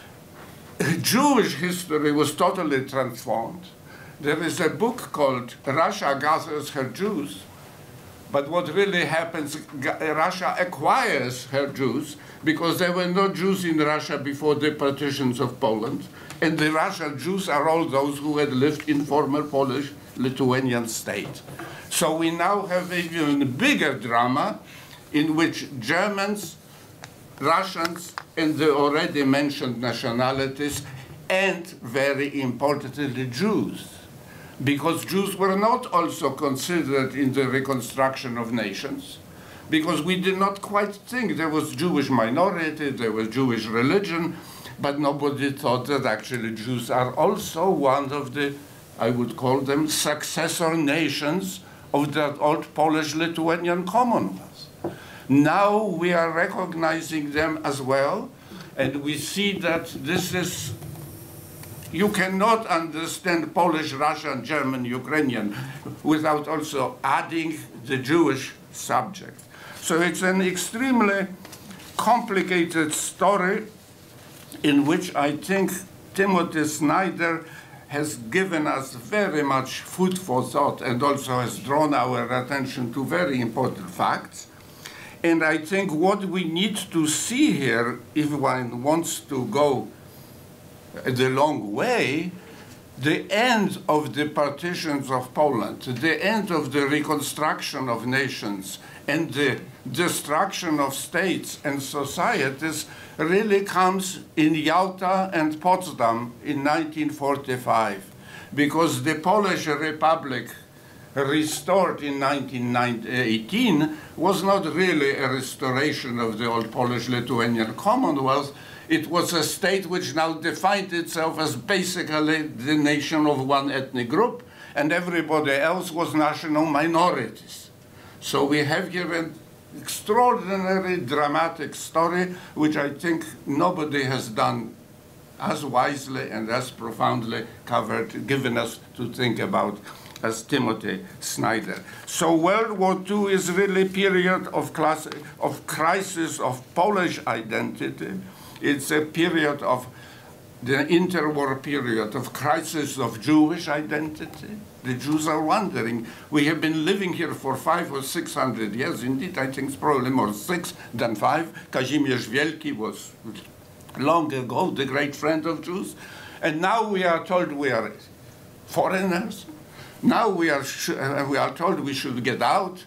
Jewish history was totally transformed. There is a book called Russia Gathers Her Jews, but what really happens, Russia acquires her Jews because there were no Jews in Russia before the partitions of Poland, and the Russian Jews are all those who had lived in former Polish Lithuanian state. So we now have an even bigger drama in which Germans, Russians, and the already mentioned nationalities, and very importantly the Jews, because Jews were not also considered in the reconstruction of nations, because we did not quite think there was Jewish minority, there was Jewish religion, but nobody thought that actually Jews are also one of the I would call them successor nations of that old Polish-Lithuanian Commonwealth. Now we are recognizing them as well, and we see that this is, you cannot understand Polish, Russian, German, Ukrainian without also adding the Jewish subject. So it's an extremely complicated story in which I think Timothy Snyder has given us very much food for thought and also has drawn our attention to very important facts. And I think what we need to see here, if one wants to go the long way, the end of the partitions of Poland, the end of the reconstruction of nations, and the destruction of states and societies really comes in Yalta and Potsdam in nineteen forty-five, because the Polish Republic restored in nineteen eighteen was not really a restoration of the old Polish-Lithuanian Commonwealth. It was a state which now defined itself as basically the nation of one ethnic group, and everybody else was national minorities. So we have here an extraordinary dramatic story, which I think nobody has done as wisely and as profoundly covered, given us to think about as Timothy Snyder. So World War Two is really a period of, class, of crisis of Polish identity. It's a period of the interwar period of crisis of Jewish identity. The Jews are wondering. We have been living here for five or six hundred years. Indeed, I think it's probably more six than five. Kazimierz Wielki was long ago the great friend of Jews. And now we are told we are foreigners. Now we are, uh, we are told we should get out.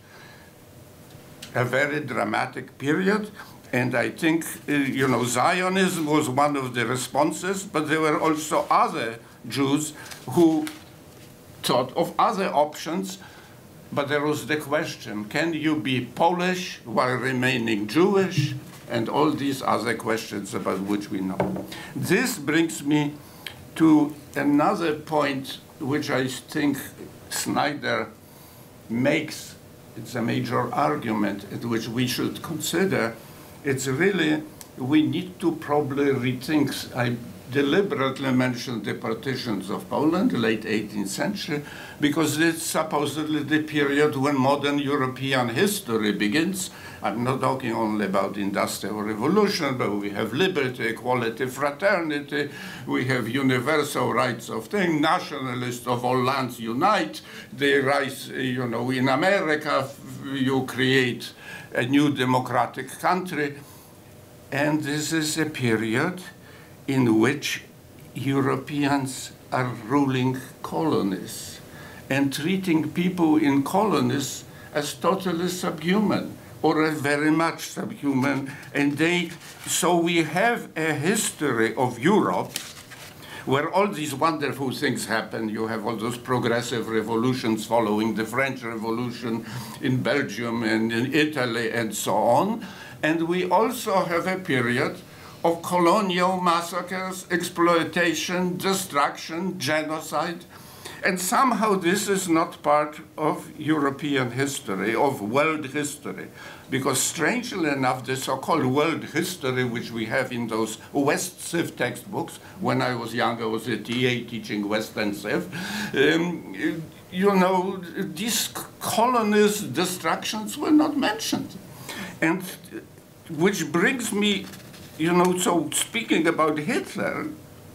A very dramatic period. And I think, uh, you know, Zionism was one of the responses, but there were also other Jews who thought of other options. But there was the question, can you be Polish while remaining Jewish? And all these other questions about which we know. This brings me to another point which I think Snyder makes. It's a major argument at which we should consider. It's really, we need to probably rethink. I deliberately mentioned the partitions of Poland, late eighteenth century, because it's supposedly the period when modern European history begins. I'm not talking only about the Industrial Revolution, but we have liberty, equality, fraternity, we have universal rights of things, nationalists of all lands unite, they rise, you know, in America, you create a new democratic country. And this is a period in which Europeans are ruling colonies and treating people in colonies as totally subhuman or very much subhuman. And they, so we have a history of Europe where all these wonderful things happen. You have all those progressive revolutions following the French Revolution in Belgium and in Italy and so on. And we also have a period of colonial massacres, exploitation, destruction, genocide. And somehow this is not part of European history, of world history. Because strangely enough, the so-called world history which we have in those West Civ textbooks, when I was young, I was at Yale teaching Western Civ, um, you know, these colonies, destructions were not mentioned. And which brings me, you know, so speaking about Hitler,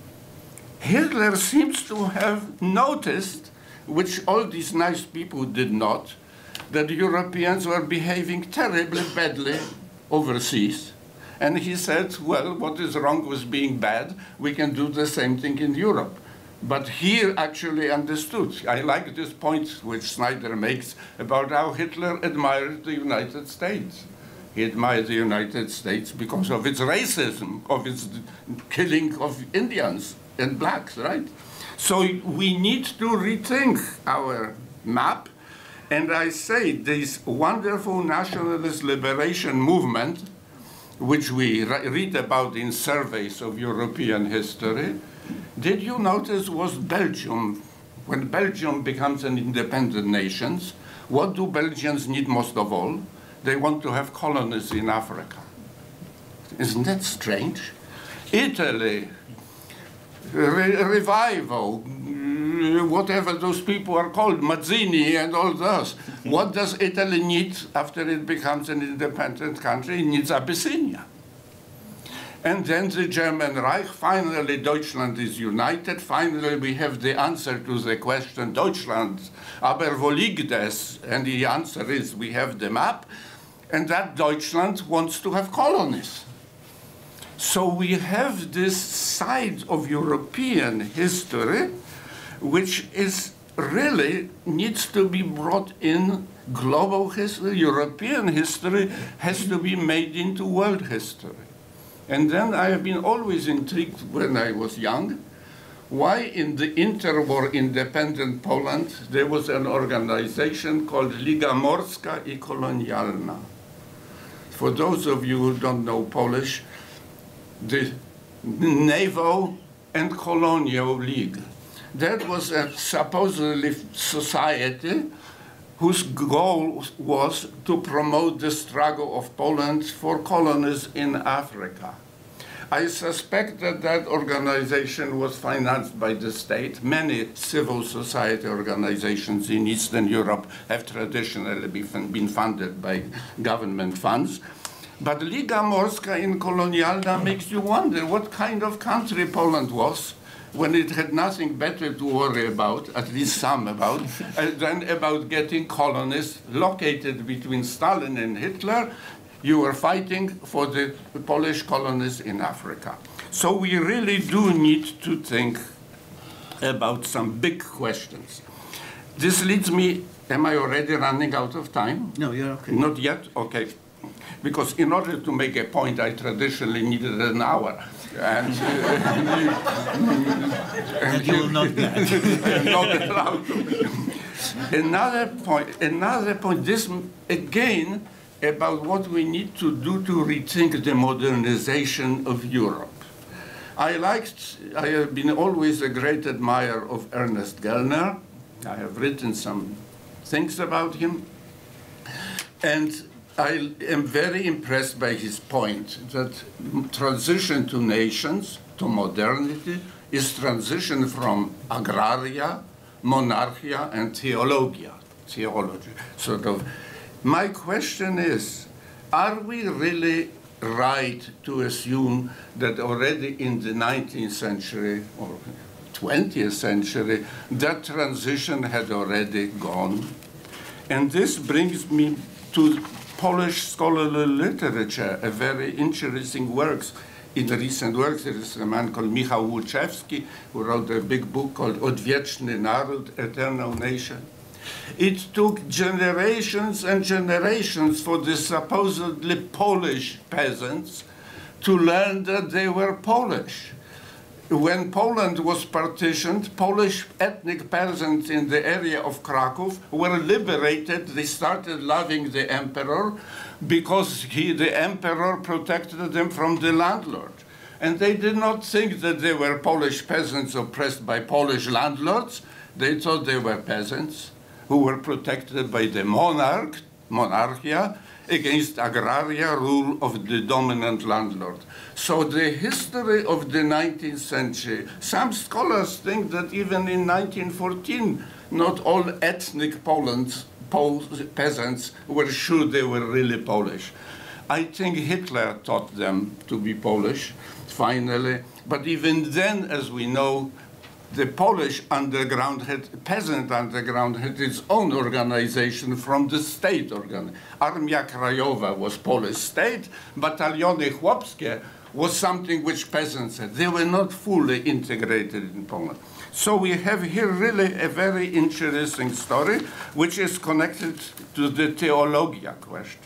Hitler seems to have noticed, which all these nice people did not, that Europeans were behaving terribly badly overseas. And he said, well, what is wrong with being bad? We can do the same thing in Europe. But he actually understood. I like this point which Snyder makes about how Hitler admired the United States. He admired the United States because of its racism, of its killing of Indians and blacks, right? So we need to rethink our map. And I say this wonderful nationalist liberation movement, which we read about in surveys of European history, did you notice was Belgium when Belgium becomes an independent nation, what do Belgians need most of all? They want to have colonies in Africa. Isn't that strange? Italy, re revival, whatever those people are called, Mazzini and all those. What does Italy need after it becomes an independent country? It needs Abyssinia. And then the German Reich, finally Deutschland is united, finally we have the answer to the question, Deutschland, aber wo liegt es? And the answer is, we have the map, and that Deutschland wants to have colonies. So we have this side of European history, which is really needs to be brought in global history. European history has to be made into world history. And then I have been always intrigued when I was young, why in the interwar independent Poland there was an organization called Liga Morska i Kolonialna. For those of you who don't know Polish, the Naval and Colonial League. That was a supposedly society whose goal was to promote the struggle of Poland for colonies in Africa. I suspect that that organization was financed by the state. Many civil society organizations in Eastern Europe have traditionally been funded by government funds. But Liga Morska in Kolonialna makes you wonder what kind of country Poland was when it had nothing better to worry about, at least some about, uh, than about getting colonies located between Stalin and Hitler. You were fighting for the Polish colonies in Africa. So we really do need to think about some big questions. This leads me, am I already running out of time? No, you're okay. Not yet? Okay. Because in order to make a point, I traditionally needed an hour. And, uh, and you will not get. Not allowed to. Another point, another point, this again about what we need to do to rethink the modernization of Europe. I liked, I have been always a great admirer of Ernest Gellner. I have written some things about him. And I am very impressed by his point that transition to nations, to modernity, is transition from agraria, monarchia, and theologia, theology. Sort of. My question is, are we really right to assume that already in the nineteenth century or twentieth century, that transition had already gone? And this brings me to Polish scholarly literature, a very interesting works. In the recent works, there is a man called Michał Łuczewski, who wrote a big book called Odwieczny Naród, Eternal Nation. It took generations and generations for the supposedly Polish peasants to learn that they were Polish. When Poland was partitioned, Polish ethnic peasants in the area of Kraków were liberated. They started loving the emperor because he, the emperor protected them from the landlord. And they did not think that they were Polish peasants oppressed by Polish landlords. They thought they were peasants who were protected by the monarch, monarchia, against agraria rule of the dominant landlord. So the history of the nineteenth century, some scholars think that even in nineteen fourteen, not all ethnic Poland's Pol peasants were sure they were really Polish. I think Hitler taught them to be Polish, finally, but even then, as we know, the Polish underground had, peasant underground had its own organization from the state organ. Armia Krajowa was Polish state, Bataliony Chłopskie was something which peasants had. They were not fully integrated in Poland. So we have here really a very interesting story, which is connected to the theologia question.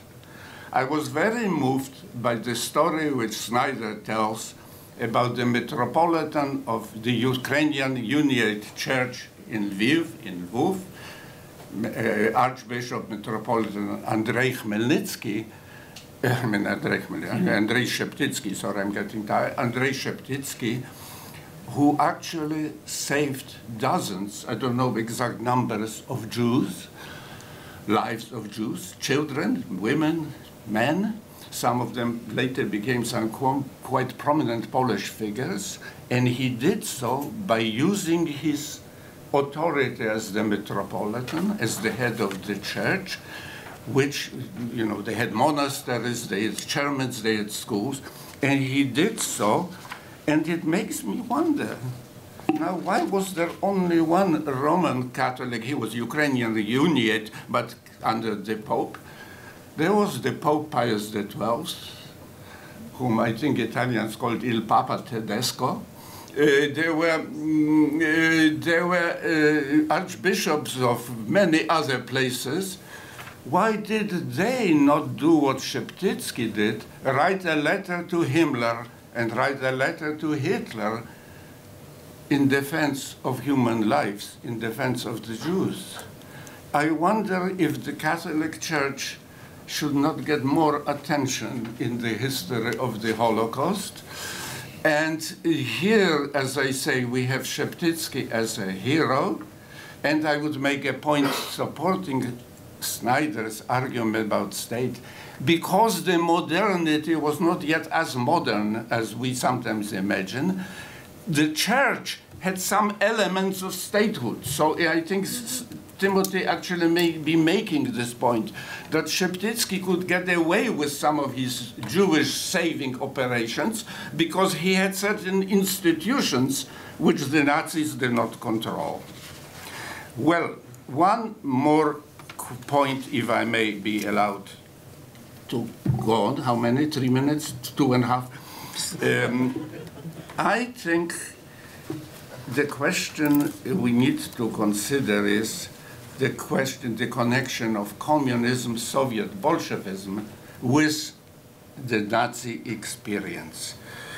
I was very moved by the story which Snyder tells about the Metropolitan of the Ukrainian Uniate Church in Lviv, in Lviv, uh, Archbishop Metropolitan Andrzej Chmelnytsky, uh, Andrzej Chmelnytsky, Andrzej Szeptycki, sorry, I'm getting tired, Andrzej Szeptycki who actually saved dozens, I don't know exact numbers, of Jews, lives of Jews, children, women, men. Some of them later became some quite prominent Polish figures, and he did so by using his authority as the metropolitan, as the head of the church, which, you know, they had monasteries, they had chairmen, they had schools, and he did so, and it makes me wonder, now, why was there only one Roman Catholic? He was Ukrainian Uniate, but under the Pope. There was the Pope Pius the twelfth, whom I think Italians called Il Papa Tedesco. Uh, there were, mm, uh, there were uh, archbishops of many other places. Why did they not do what Szeptycki did, write a letter to Himmler and write a letter to Hitler in defense of human lives, in defense of the Jews? I wonder if the Catholic Church should not get more attention in the history of the Holocaust. And here, as I say, we have Szeptycki as a hero, and I would make a point supporting Snyder's argument about state, because the modernity was not yet as modern as we sometimes imagine. The church had some elements of statehood. So I think Timothy actually may be making this point, that Szeptycki could get away with some of his Jewish saving operations because he had certain institutions which the Nazis did not control. Well, one more point, if I may be allowed to go on. How many? Three minutes? Two and a half? Um, I think the question we need to consider is the question, the connection of communism, Soviet Bolshevism, with the Nazi experience.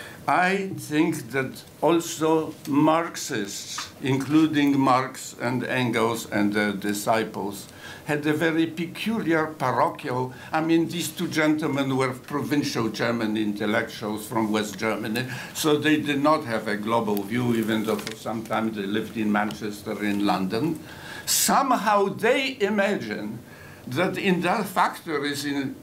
I think that also Marxists, including Marx and Engels and their disciples, had a very peculiar parochial. I mean, these two gentlemen were provincial German intellectuals from West Germany, so they did not have a global view, even though for some time they lived in Manchester, in London. Somehow they imagine that in their factories in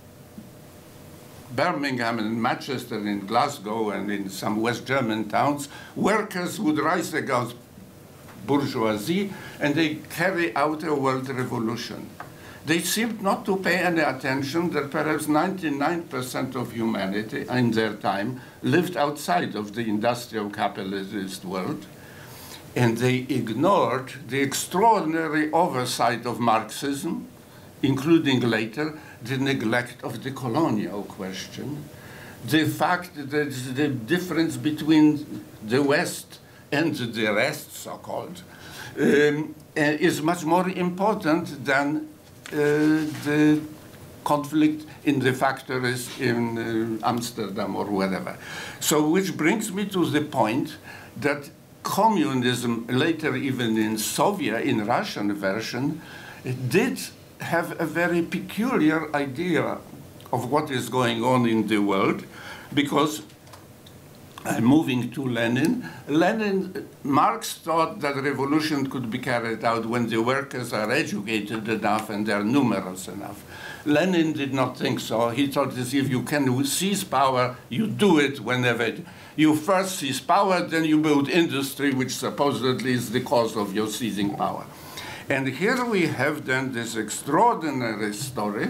Birmingham and Manchester, in Glasgow and in some West German towns, workers would rise against bourgeoisie and they carry out a world revolution. They seemed not to pay any attention that perhaps ninety-nine percent of humanity in their time lived outside of the industrial capitalist world, and they ignored the extraordinary oversight of Marxism, including later the neglect of the colonial question, the fact that the difference between the West and the rest, so-called, um, is much more important than uh, the conflict in the factories in uh, Amsterdam or wherever. So which brings me to the point that communism, later even in Soviet, in Russian version, did have a very peculiar idea of what is going on in the world, because uh, moving to Lenin, Lenin, Marx thought that revolution could be carried out when the workers are educated enough and they're numerous enough. Lenin did not think so. He thought as if you can seize power, you do it whenever it, you first seize power, then you build industry, which supposedly is the cause of your seizing power. And here we have then this extraordinary story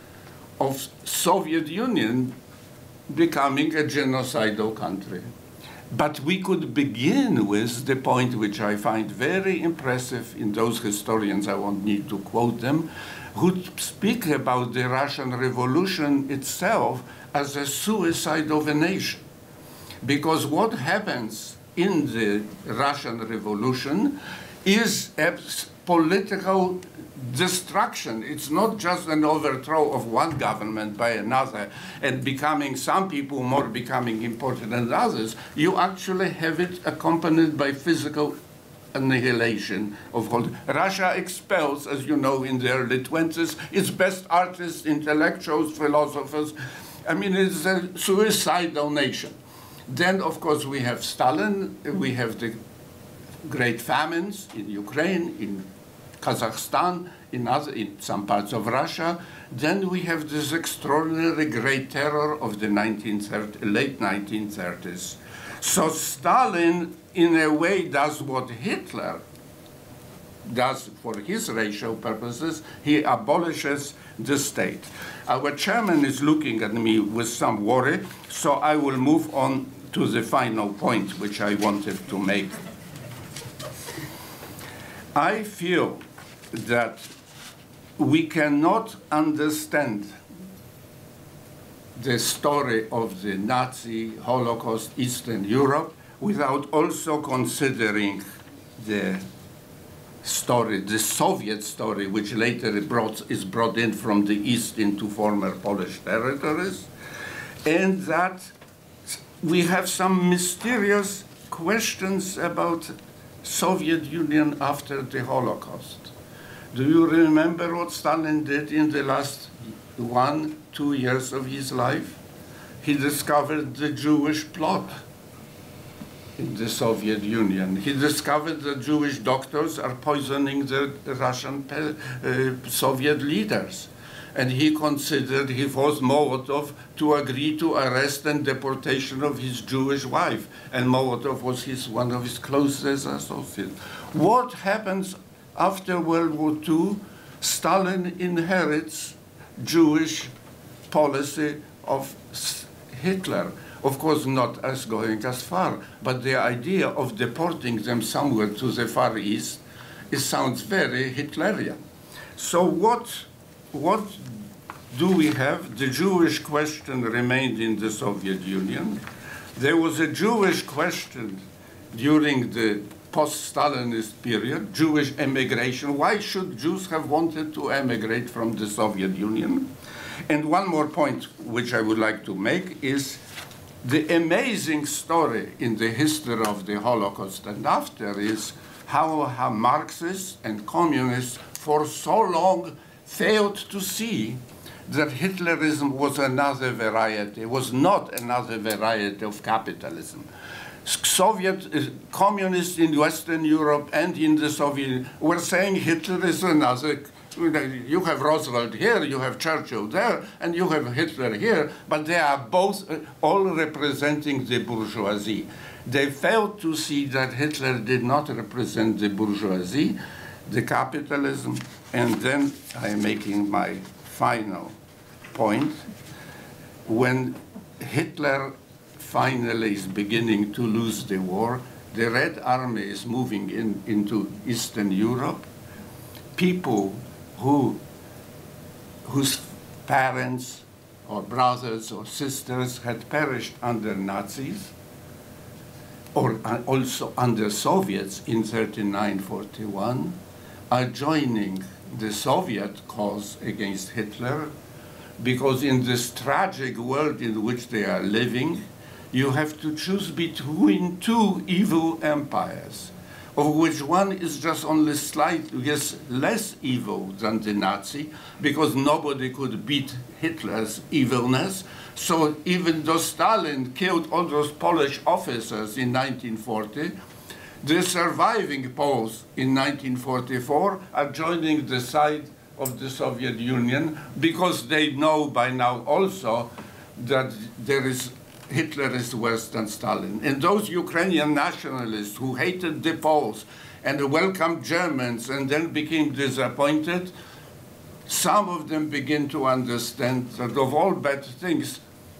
of Soviet Union becoming a genocidal country. But we could begin with the point which I find very impressive in those historians, I won't need to quote them, who speak about the Russian Revolution itself as a suicide of a nation. Because what happens in the Russian Revolution is a political destruction. It's not just an overthrow of one government by another and becoming some people more becoming important than others. You actually have it accompanied by physical annihilation of whole. Russia expels, as you know, in the early twenties, its best artists, intellectuals, philosophers. I mean, it's a suicidal nation. Then, of course, we have Stalin, we have the great famines in Ukraine, in Kazakhstan, in, other, in some parts of Russia. Then we have this extraordinary great terror of the nineteen thirties, late nineteen thirties. So Stalin, in a way, does what Hitler does for his racial purposes. He abolishes the state. Our chairman is looking at me with some worry, so I will move on to the final point which I wanted to make. I feel that we cannot understand the story of the Nazi Holocaust Eastern Europe without also considering the story, the Soviet story, which later brought, is brought in from the East into former Polish territories, and that we have some mysterious questions about Soviet Union after the Holocaust. Do you remember what Stalin did in the last one, two years of his life? He discovered the Jewish plot in the Soviet Union. He discovered that Jewish doctors are poisoning the Russian uh, Soviet leaders. And he considered, he forced Molotov to agree to arrest and deportation of his Jewish wife. And Molotov was his, one of his closest associates. What happens after World War Two? Stalin inherits Jewish policy of Hitler. Of course, not as going as far, but the idea of deporting them somewhere to the Far East, it sounds very Hitlerian. So what, what do we have? The Jewish question remained in the Soviet Union. There was a Jewish question during the post-Stalinist period, Jewish emigration. Why should Jews have wanted to emigrate from the Soviet Union? And one more point which I would like to make is the amazing story in the history of the Holocaust and after is how, how Marxists and communists for so long failed to see that Hitlerism was another variety, was not another variety of capitalism. Soviet uh, communists in Western Europe and in the Soviet were saying Hitler is another. You have Roosevelt here, you have Churchill there, and you have Hitler here, but they are both uh, all representing the bourgeoisie. They failed to see that Hitler did not represent the bourgeoisie, the capitalism, and then I am making my final point. When Hitler finally is beginning to lose the war, the Red Army is moving in, into Eastern Europe. People who, whose parents or brothers or sisters had perished under Nazis, or also under Soviets in thirty-nine forty-one, are joining the Soviet cause against Hitler, because in this tragic world in which they are living, you have to choose between two evil empires, of which one is just only slightly yes, less evil than the Nazi, because nobody could beat Hitler's evilness. So even though Stalin killed all those Polish officers in nineteen forty, the surviving Poles in nineteen forty-four are joining the side of the Soviet Union because they know by now also that there is Hitler is worse than Stalin. And those Ukrainian nationalists who hated the Poles and welcomed Germans and then became disappointed, some of them begin to understand that of all bad things,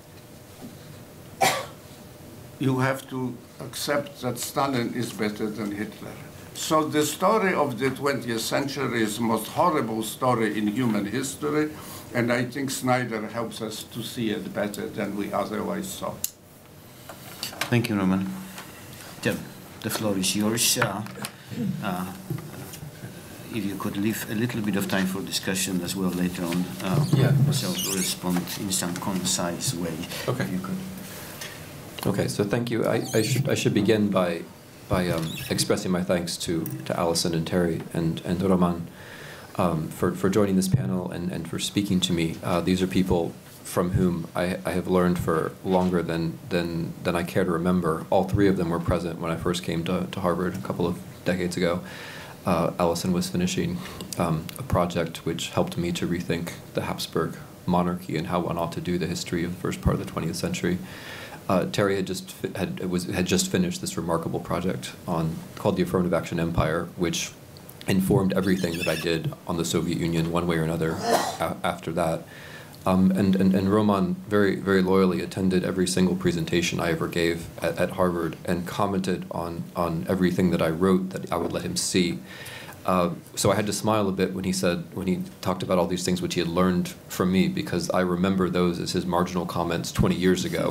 you have to accept that Stalin is better than Hitler. So the story of the twentieth century is the most horrible story in human history, and I think Snyder helps us to see it better than we otherwise saw. Thank you, Roman. Tim, the floor is yours. Uh, uh, if you could leave a little bit of time for discussion as well later on, uh, yeah. so respond in some concise way. Okay. If you could. Okay, so thank you. I, I should I should begin by by um, expressing my thanks to to Alison and Terry and and Roman. um, for, for joining this panel and, and for speaking to me. Uh, these are people from whom I, I have learned for longer than, than, than I care to remember. All three of them were present when I first came to, to Harvard a couple of decades ago. Uh, Alison was finishing um, a project which helped me to rethink the Habsburg monarchy and how one ought to do the history of the first part of the twentieth century. Uh, Terry had just fi had was had just finished this remarkable project on called the Affirmative Action Empire, which informed everything that I did on the Soviet Union one way or another a after that. Um, and, and, and Roman very, very loyally attended every single presentation I ever gave at, at Harvard and commented on, on everything that I wrote that I would let him see. Uh, so I had to smile a bit when he said, when he talked about all these things which he had learned from me, because I remember those as his marginal comments twenty years ago.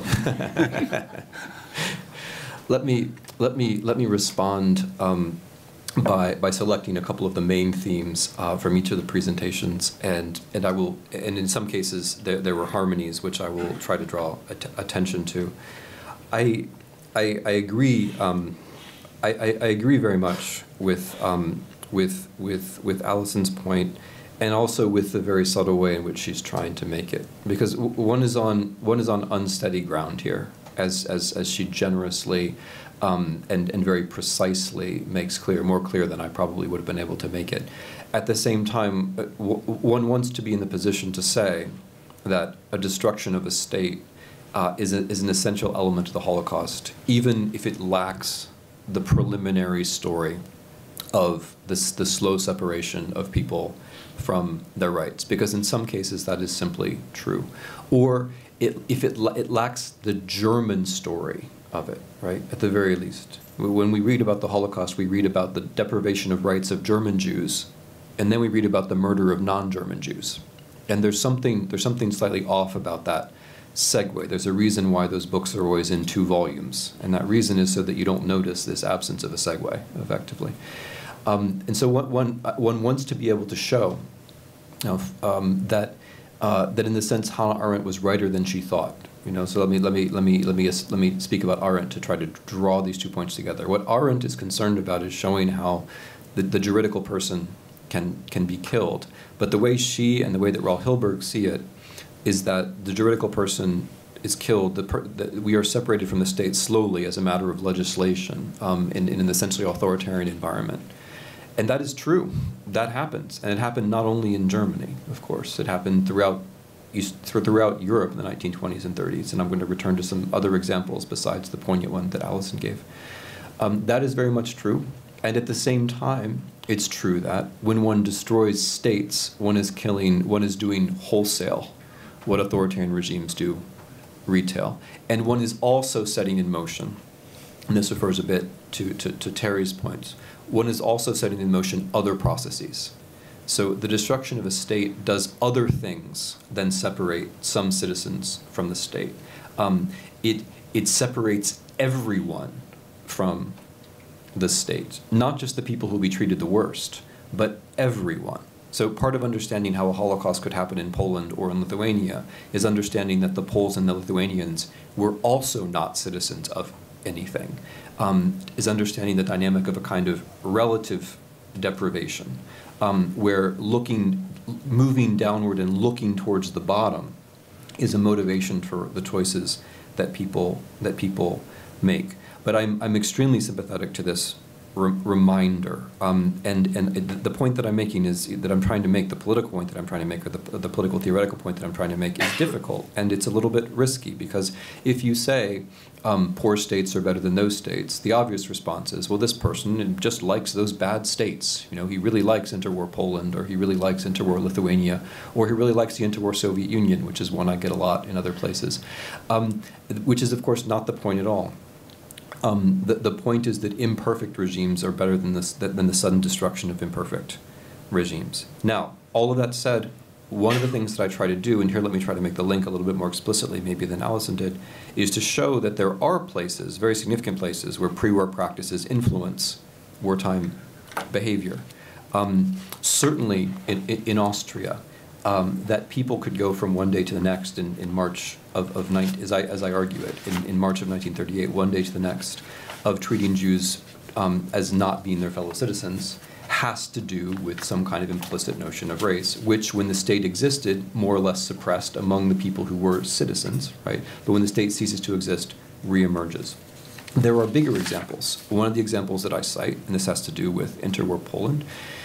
let me, let me, let me respond um, By, by selecting a couple of the main themes uh, from each of the presentations, and and I will, and in some cases there, there were harmonies which I will try to draw at attention to. I I, I agree. Um, I, I, I agree very much with um, with with with Alison's point, and also with the very subtle way in which she's trying to make it, because w one is on one is on unsteady ground here, as as as she generously. Um, and, and very precisely makes clear, more clear than I probably would have been able to make it. At the same time, uh, w one wants to be in the position to say that a destruction of a state uh, is, a, is an essential element of the Holocaust, even if it lacks the preliminary story of this, the slow separation of people from their rights, because in some cases that is simply true. Or it, if it, it lacks the German story of it, right, at the very least. When we read about the Holocaust, we read about the deprivation of rights of German Jews, and then we read about the murder of non-German Jews. And there's something, there's something slightly off about that segue. There's a reason why those books are always in two volumes, and that reason is so that you don't notice this absence of a segue, effectively. Um, and so one, one, one wants to be able to show you know, um, that, uh, that in the sense Hannah Arendt was righter than she thought. You know, so let me let me let me let me let me speak about Arendt to try to draw these two points together. What Arendt is concerned about is showing how the, the juridical person can can be killed, but the way she and the way that Raoul Hilberg see it is that the juridical person is killed. The, per, the we are separated from the state slowly as a matter of legislation um, in, in an essentially authoritarian environment, and that is true. That happens, and it happened not only in Germany, of course. It happened throughout. throughout Europe in the nineteen twenties and thirties, and I'm going to return to some other examples besides the poignant one that Alison gave. Um, that is very much true, and at the same time, it's true that when one destroys states, one is killing, one is doing wholesale what authoritarian regimes do retail, and one is also setting in motion, and this refers a bit to, to, to Terry's points, one is also setting in motion other processes. So the destruction of a state does other things than separate some citizens from the state. Um, it, it separates everyone from the state, not just the people who will be treated the worst, but everyone. So part of understanding how a Holocaust could happen in Poland or in Lithuania is understanding that the Poles and the Lithuanians were also not citizens of anything, um, is understanding the dynamic of a kind of relative deprivation. Um, where looking, moving downward and looking towards the bottom is a motivation for the choices that people that people make. But I'm I'm extremely sympathetic to this re reminder, um, and and it, the point that I'm making is that I'm trying to make the political point that I'm trying to make, or the the political theoretical point that I'm trying to make, is difficult, and it's a little bit risky, because if you say um, poor states are better than those states, the obvious response is, well, this person just likes those bad states. You know, he really likes interwar Poland, or he really likes interwar Lithuania, or he really likes the interwar Soviet Union, which is one I get a lot in other places, um, which is, of course, not the point at all. Um, the, the point is that imperfect regimes are better than, this, than the sudden destruction of imperfect regimes. Now, all of that said, one of the things that I try to do, and here let me try to make the link a little bit more explicitly maybe than Alison did, is to show that there are places, very significant places, where pre-war practices influence wartime behavior. Um, certainly in, in Austria, um, that people could go from one day to the next in, in March of, of nine, as I, as I argue it, in, in March of nineteen thirty-eight, one day to the next, of treating Jews um, as not being their fellow citizens, has to do with some kind of implicit notion of race, which, when the state existed, more or less suppressed among the people who were citizens, right? But when the state ceases to exist, reemerges. There are bigger examples. One of the examples that I cite, and this has to do with interwar Poland,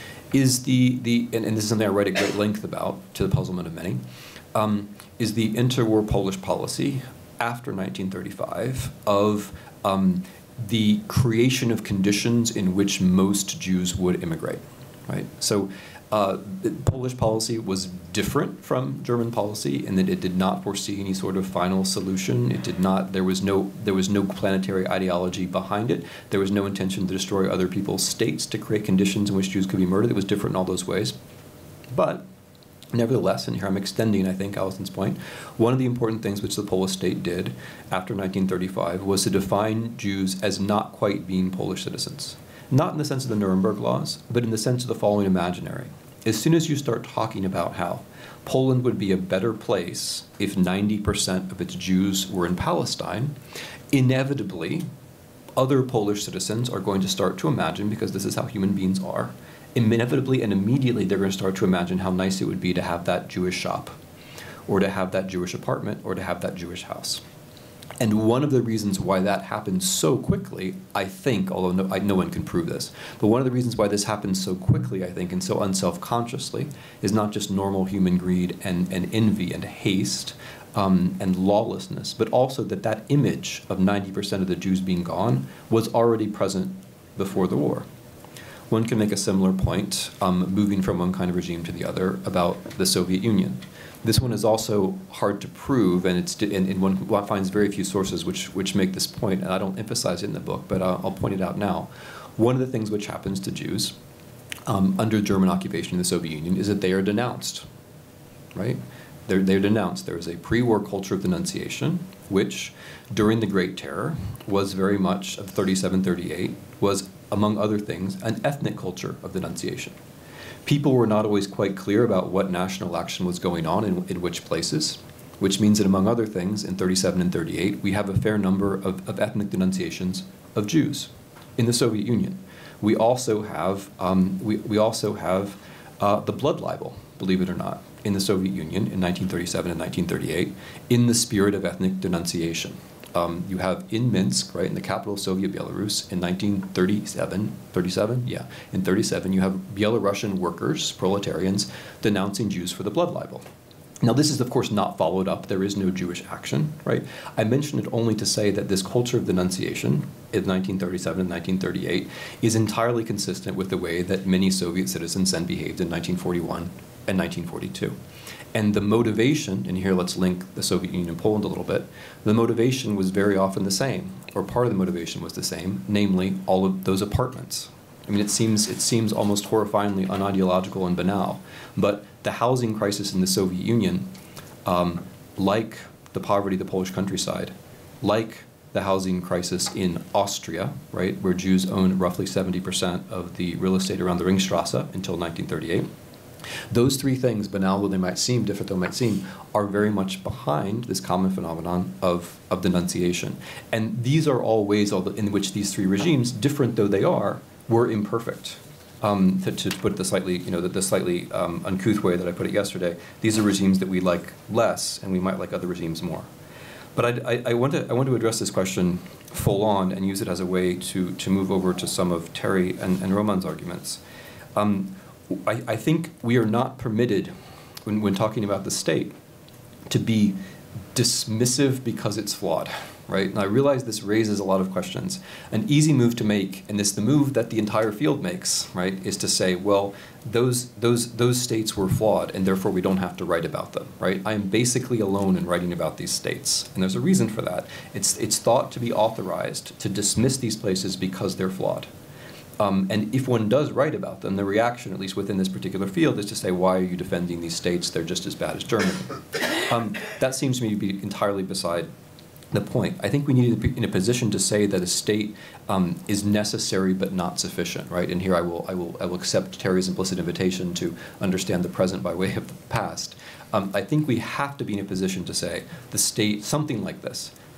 is the, the and, and this is something I write at great length about, to the puzzlement of many, um, is the interwar Polish policy after nineteen thirty-five of um, the creation of conditions in which most Jews would immigrate, right? So uh, Polish policy was different from German policy in that it did not foresee any sort of final solution. It did not, there was no, there was no planetary ideology behind it. There was no intention to destroy other people's states to create conditions in which Jews could be murdered. It was different in all those ways. But nevertheless, and here I'm extending, I think, Alison's point, one of the important things which the Polish state did after nineteen thirty-five was to define Jews as not quite being Polish citizens. Not in the sense of the Nuremberg laws, but in the sense of the following imaginary. As soon as you start talking about how Poland would be a better place if ninety percent of its Jews were in Palestine, inevitably, other Polish citizens are going to start to imagine, because this is how human beings are, inevitably and immediately they're going to start to imagine how nice it would be to have that Jewish shop, or to have that Jewish apartment, or to have that Jewish house. And one of the reasons why that happens so quickly, I think, although no, I, no one can prove this, but one of the reasons why this happens so quickly, I think, and so unself-consciously, is not just normal human greed and, and envy and haste um, and lawlessness, but also that that image of ninety percent of the Jews being gone was already present before the war. One can make a similar point, um, moving from one kind of regime to the other, about the Soviet Union. This one is also hard to prove, and it's and, and one finds very few sources which which make this point, and I don't emphasize it in the book, but uh, I'll point it out now. One of the things which happens to Jews um, under German occupation in the Soviet Union is that they are denounced, right? They're, they're denounced. There is a pre-war culture of denunciation, which, during the Great Terror, was very much, of thirty-seven thirty-eight, was, among other things, an ethnic culture of denunciation. People were not always quite clear about what national action was going on in, in which places, which means that, among other things, in thirty-seven and thirty-eight, we have a fair number of, of ethnic denunciations of Jews in the Soviet Union. We also have, um, we, we also have uh, the blood libel, believe it or not, in the Soviet Union in nineteen thirty-seven and nineteen thirty-eight, in the spirit of ethnic denunciation. Um, you have in Minsk, right, in the capital of Soviet Belarus, in nineteen thirty-seven, thirty-seven, yeah, in thirty-seven, you have Belarusian workers, proletarians, denouncing Jews for the blood libel. Now, this is, of course, not followed up. There is no Jewish action, right? I mention it only to say that this culture of denunciation in nineteen thirty-seven and nineteen thirty-eight is entirely consistent with the way that many Soviet citizens then behaved in nineteen forty-one and nineteen forty-two. And the motivation, and here let's link the Soviet Union and Poland a little bit, the motivation was very often the same, or part of the motivation was the same, namely all of those apartments. I mean, it seems, it seems almost horrifyingly unideological and banal, but the housing crisis in the Soviet Union, um, like the poverty of the Polish countryside, like the housing crisis in Austria, right, where Jews owned roughly seventy percent of the real estate around the Ringstrasse until nineteen thirty-eight, those three things, banal though they might seem, different though they might seem, are very much behind this common phenomenon of, of denunciation. And these are all ways in which these three regimes, different though they are, were imperfect. Um, to, to put it the slightly, you know, the, the slightly um, uncouth way that I put it yesterday, these are regimes that we like less, and we might like other regimes more. But I, I, I want to I want to address this question full on and use it as a way to to move over to some of Terry and, and Roman's arguments. Um, I, I think we are not permitted, when, when talking about the state, to be dismissive because it's flawed, right? And I realize this raises a lot of questions. An easy move to make, and it's the move that the entire field makes, right, is to say, well, those, those, those states were flawed, and therefore we don't have to write about them, right? I am basically alone in writing about these states, and there's a reason for that. It's, it's thought to be authorized to dismiss these places because they're flawed. Um, and if one does write about them, the reaction, at least within this particular field, is to say, why are you defending these states? They're just as bad as Germany. Um, that seems to me to be entirely beside the point. I think we need to be in a position to say that a state um, is necessary but not sufficient, right? And here I will, I will, I will accept Terry's implicit invitation to understand the present by way of the past. Um, I think we have to be in a position to say the state, something like this,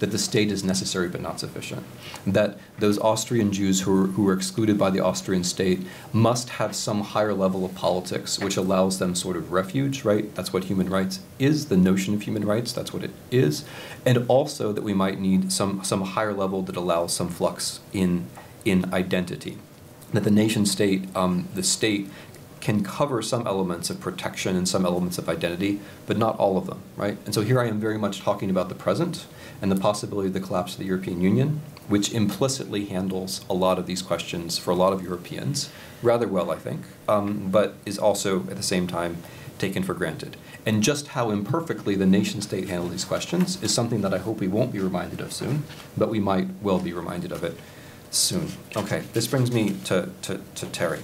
that the state is necessary but not sufficient, that those Austrian Jews who were, who were excluded by the Austrian state must have some higher level of politics which allows them sort of refuge, right? That's what human rights is, the notion of human rights, that's what it is. And also that we might need some, some higher level that allows some flux in, in identity. That the nation state, um, the state, can cover some elements of protection and some elements of identity, but not all of them, right? And so here I am very much talking about the present and the possibility of the collapse of the European Union, which implicitly handles a lot of these questions for a lot of Europeans, rather well, I think, um, but is also, at the same time, taken for granted. And just how imperfectly the nation-state handled these questions is something that I hope we won't be reminded of soon, but we might well be reminded of it soon. Okay, this brings me to, to, to Terry.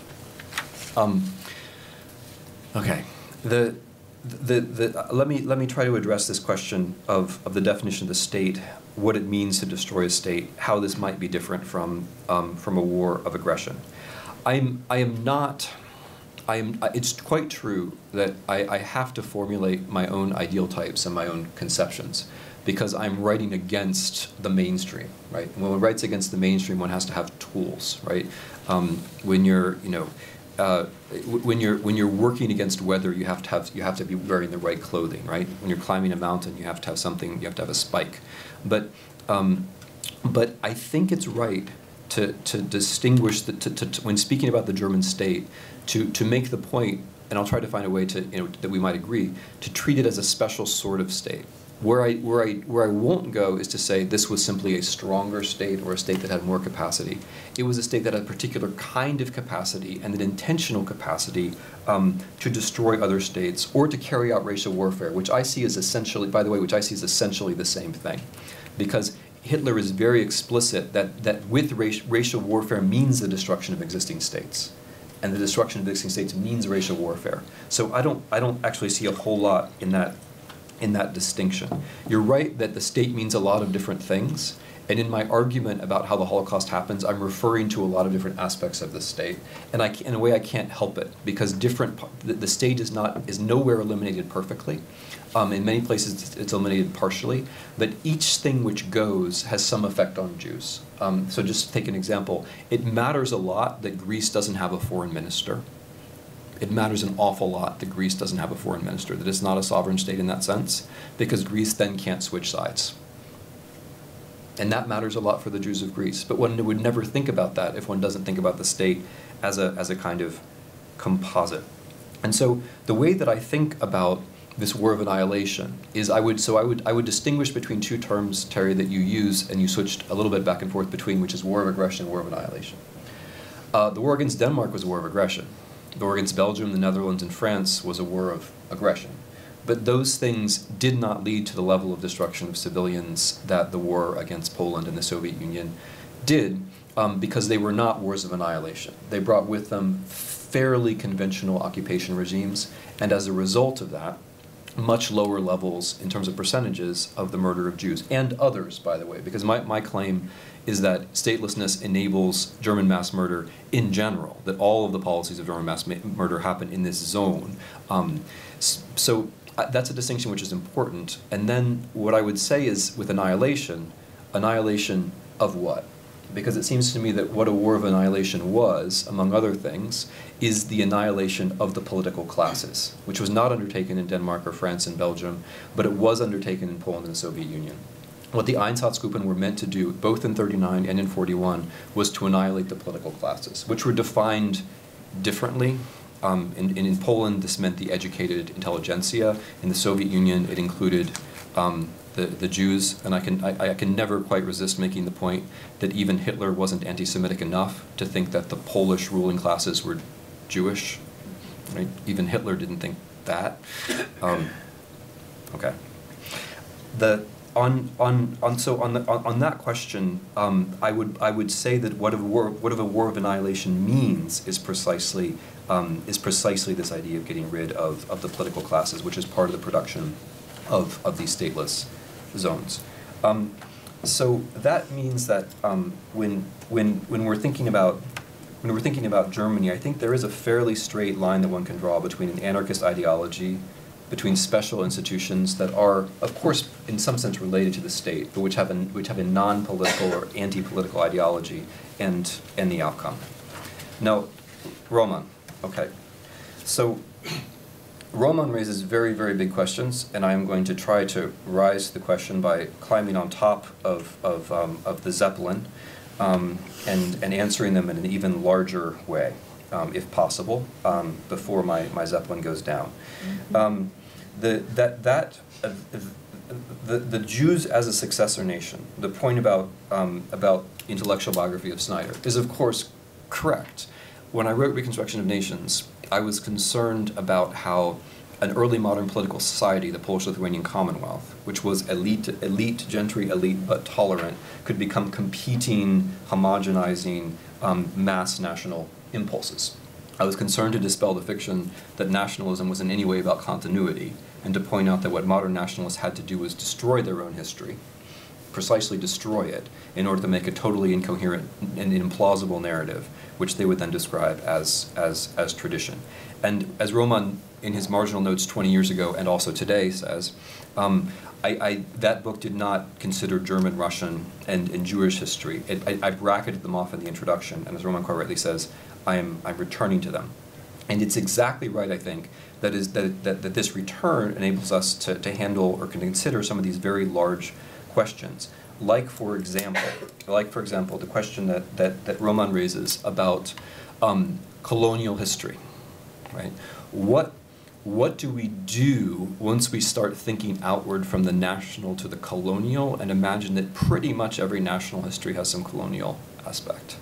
Um, okay, the, the, the, uh, let me, let me try to address this question of, of the definition of the state, what it means to destroy a state, how this might be different from, um, from a war of aggression. I'm, I am not, I am, it's quite true that I, I have to formulate my own ideal types and my own conceptions, because I'm writing against the mainstream, right? When one writes against the mainstream, one has to have tools, right? Um, when you're, you know, Uh, when you're when you're working against weather, you have to have you have to be wearing the right clothing, right? When you're climbing a mountain, you have to have something. You have to have a spike, but um, but I think it's right to to distinguish the, to, to, to when speaking about the German state, to to make the point, and I'll try to find a way to you know that we might agree to treat it as a special sort of state. Where I where I where I won't go is to say this was simply a stronger state or a state that had more capacity. It was a state that had a particular kind of capacity and an intentional capacity um, to destroy other states or to carry out racial warfare, which I see as essentially, by the way, which I see as essentially the same thing, because Hitler is very explicit that that with race, racial warfare means the destruction of existing states, and the destruction of existing states means racial warfare. So I don't I don't actually see a whole lot in that. in that distinction. You're right that the state means a lot of different things, and in my argument about how the Holocaust happens, I'm referring to a lot of different aspects of the state, and I, in a way I can't help it, because different, the, the state is not, is nowhere eliminated perfectly. Um, in many places it's eliminated partially, but each thing which goes has some effect on Jews. Um, so just to take an example, it matters a lot that Greece doesn't have a foreign minister. It matters an awful lot that Greece doesn't have a foreign minister, that it's not a sovereign state in that sense, because Greece then can't switch sides. And that matters a lot for the Jews of Greece. But one would never think about that if one doesn't think about the state as a, as a kind of composite. And so the way that I think about this war of annihilation is I would, so I would, I would distinguish between two terms, Terry, that you use and you switched a little bit back and forth between, which is war of aggression and war of annihilation. Uh, the war against Denmark was a war of aggression. The war against Belgium, the Netherlands, and France was a war of aggression. But those things did not lead to the level of destruction of civilians that the war against Poland and the Soviet Union did, um, because they were not wars of annihilation. They brought with them fairly conventional occupation regimes, and as a result of that, much lower levels in terms of percentages of the murder of Jews, and others, by the way, because my, my claim is that statelessness enables German mass murder in general, that all of the policies of German mass murder happen in this zone. Um, so uh, that's a distinction which is important. And then what I would say is, with annihilation, annihilation of what? Because it seems to me that what a war of annihilation was, among other things, is the annihilation of the political classes, which was not undertaken in Denmark or France and Belgium, but it was undertaken in Poland and the Soviet Union. What the Einsatzgruppen were meant to do, both in thirty-nine and in forty-one, was to annihilate the political classes, which were defined differently. Um, in, in, in Poland, this meant the educated intelligentsia. In the Soviet Union, it included um, the, the Jews. And I can, I, I can never quite resist making the point that even Hitler wasn't anti-Semitic enough to think that the Polish ruling classes were Jewish. Right? Even Hitler didn't think that. Um, okay. The... On on on so on the on, on that question, um, I would I would say that what a war what a war of annihilation means is precisely um, is precisely this idea of getting rid of, of the political classes, which is part of the production of of these stateless zones. Um, so that means that um, when when when we're thinking about when we're thinking about Germany, I think there is a fairly straight line that one can draw between an anarchist ideology between special institutions that are, of course, in some sense related to the state, but which have a, which have a non-political or anti-political ideology and, and the outcome. Now, Roman, okay. So, Roman raises very, very big questions, and I am going to try to rise to the question by climbing on top of, of, um, of the Zeppelin um, and, and answering them in an even larger way, um, if possible, um, before my, my Zeppelin goes down. Mm-hmm. um, the, that, that, uh, the, the Jews as a successor nation, the point about, um, about intellectual biography of Snyder is, of course, correct. When I wrote Reconstruction of Nations, I was concerned about how an early modern political society, the Polish-Lithuanian Commonwealth, which was elite, elite, gentry elite, but tolerant, could become competing, homogenizing, um, mass national impulses. I was concerned to dispel the fiction that nationalism was in any way about continuity, and to point out that what modern nationalists had to do was destroy their own history, precisely destroy it, in order to make a totally incoherent and implausible narrative, which they would then describe as, as, as tradition. And as Roman, in his marginal notes twenty years ago and also today says, um, I, I, that book did not consider German, Russian, and, and Jewish history. It, I, I bracketed them off in the introduction, and as Roman quite rightly says, I am, I'm returning to them. And it's exactly right, I think, that, is, that, that, that this return enables us to, to handle or can consider some of these very large questions. Like, for example, like, for example, the question that, that, that Roman raises about um, colonial history, right? What, what do we do once we start thinking outward from the national to the colonial and imagine that pretty much every national history has some colonial aspect?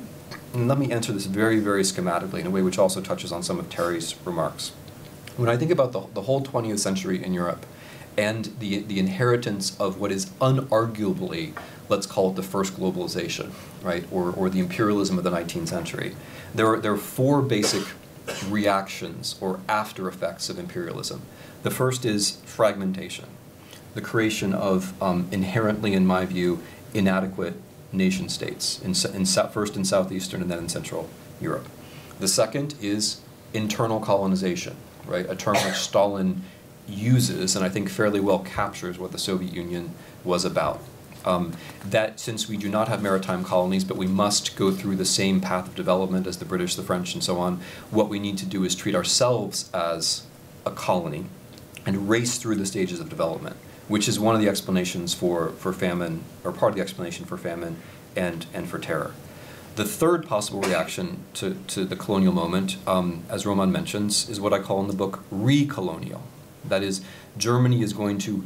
And let me answer this very, very schematically in a way which also touches on some of Terry's remarks. When I think about the, the whole twentieth century in Europe, and the, the inheritance of what is unarguably, let's call it the first globalization, right, or, or the imperialism of the nineteenth century. There are, there are four basic reactions or after effects of imperialism. The first is fragmentation, the creation of um, inherently, in my view, inadequate nation states, in, in, first in Southeastern and then in Central Europe. The second is internal colonization, right, a term which Stalin uses, and I think fairly well captures what the Soviet Union was about. Um, that since we do not have maritime colonies, but we must go through the same path of development as the British, the French, and so on, what we need to do is treat ourselves as a colony and race through the stages of development, which is one of the explanations for, for famine, or part of the explanation for famine and, and for terror. The third possible reaction to, to the colonial moment, um, as Roman mentions, is what I call in the book re-colonial. That is, Germany is going to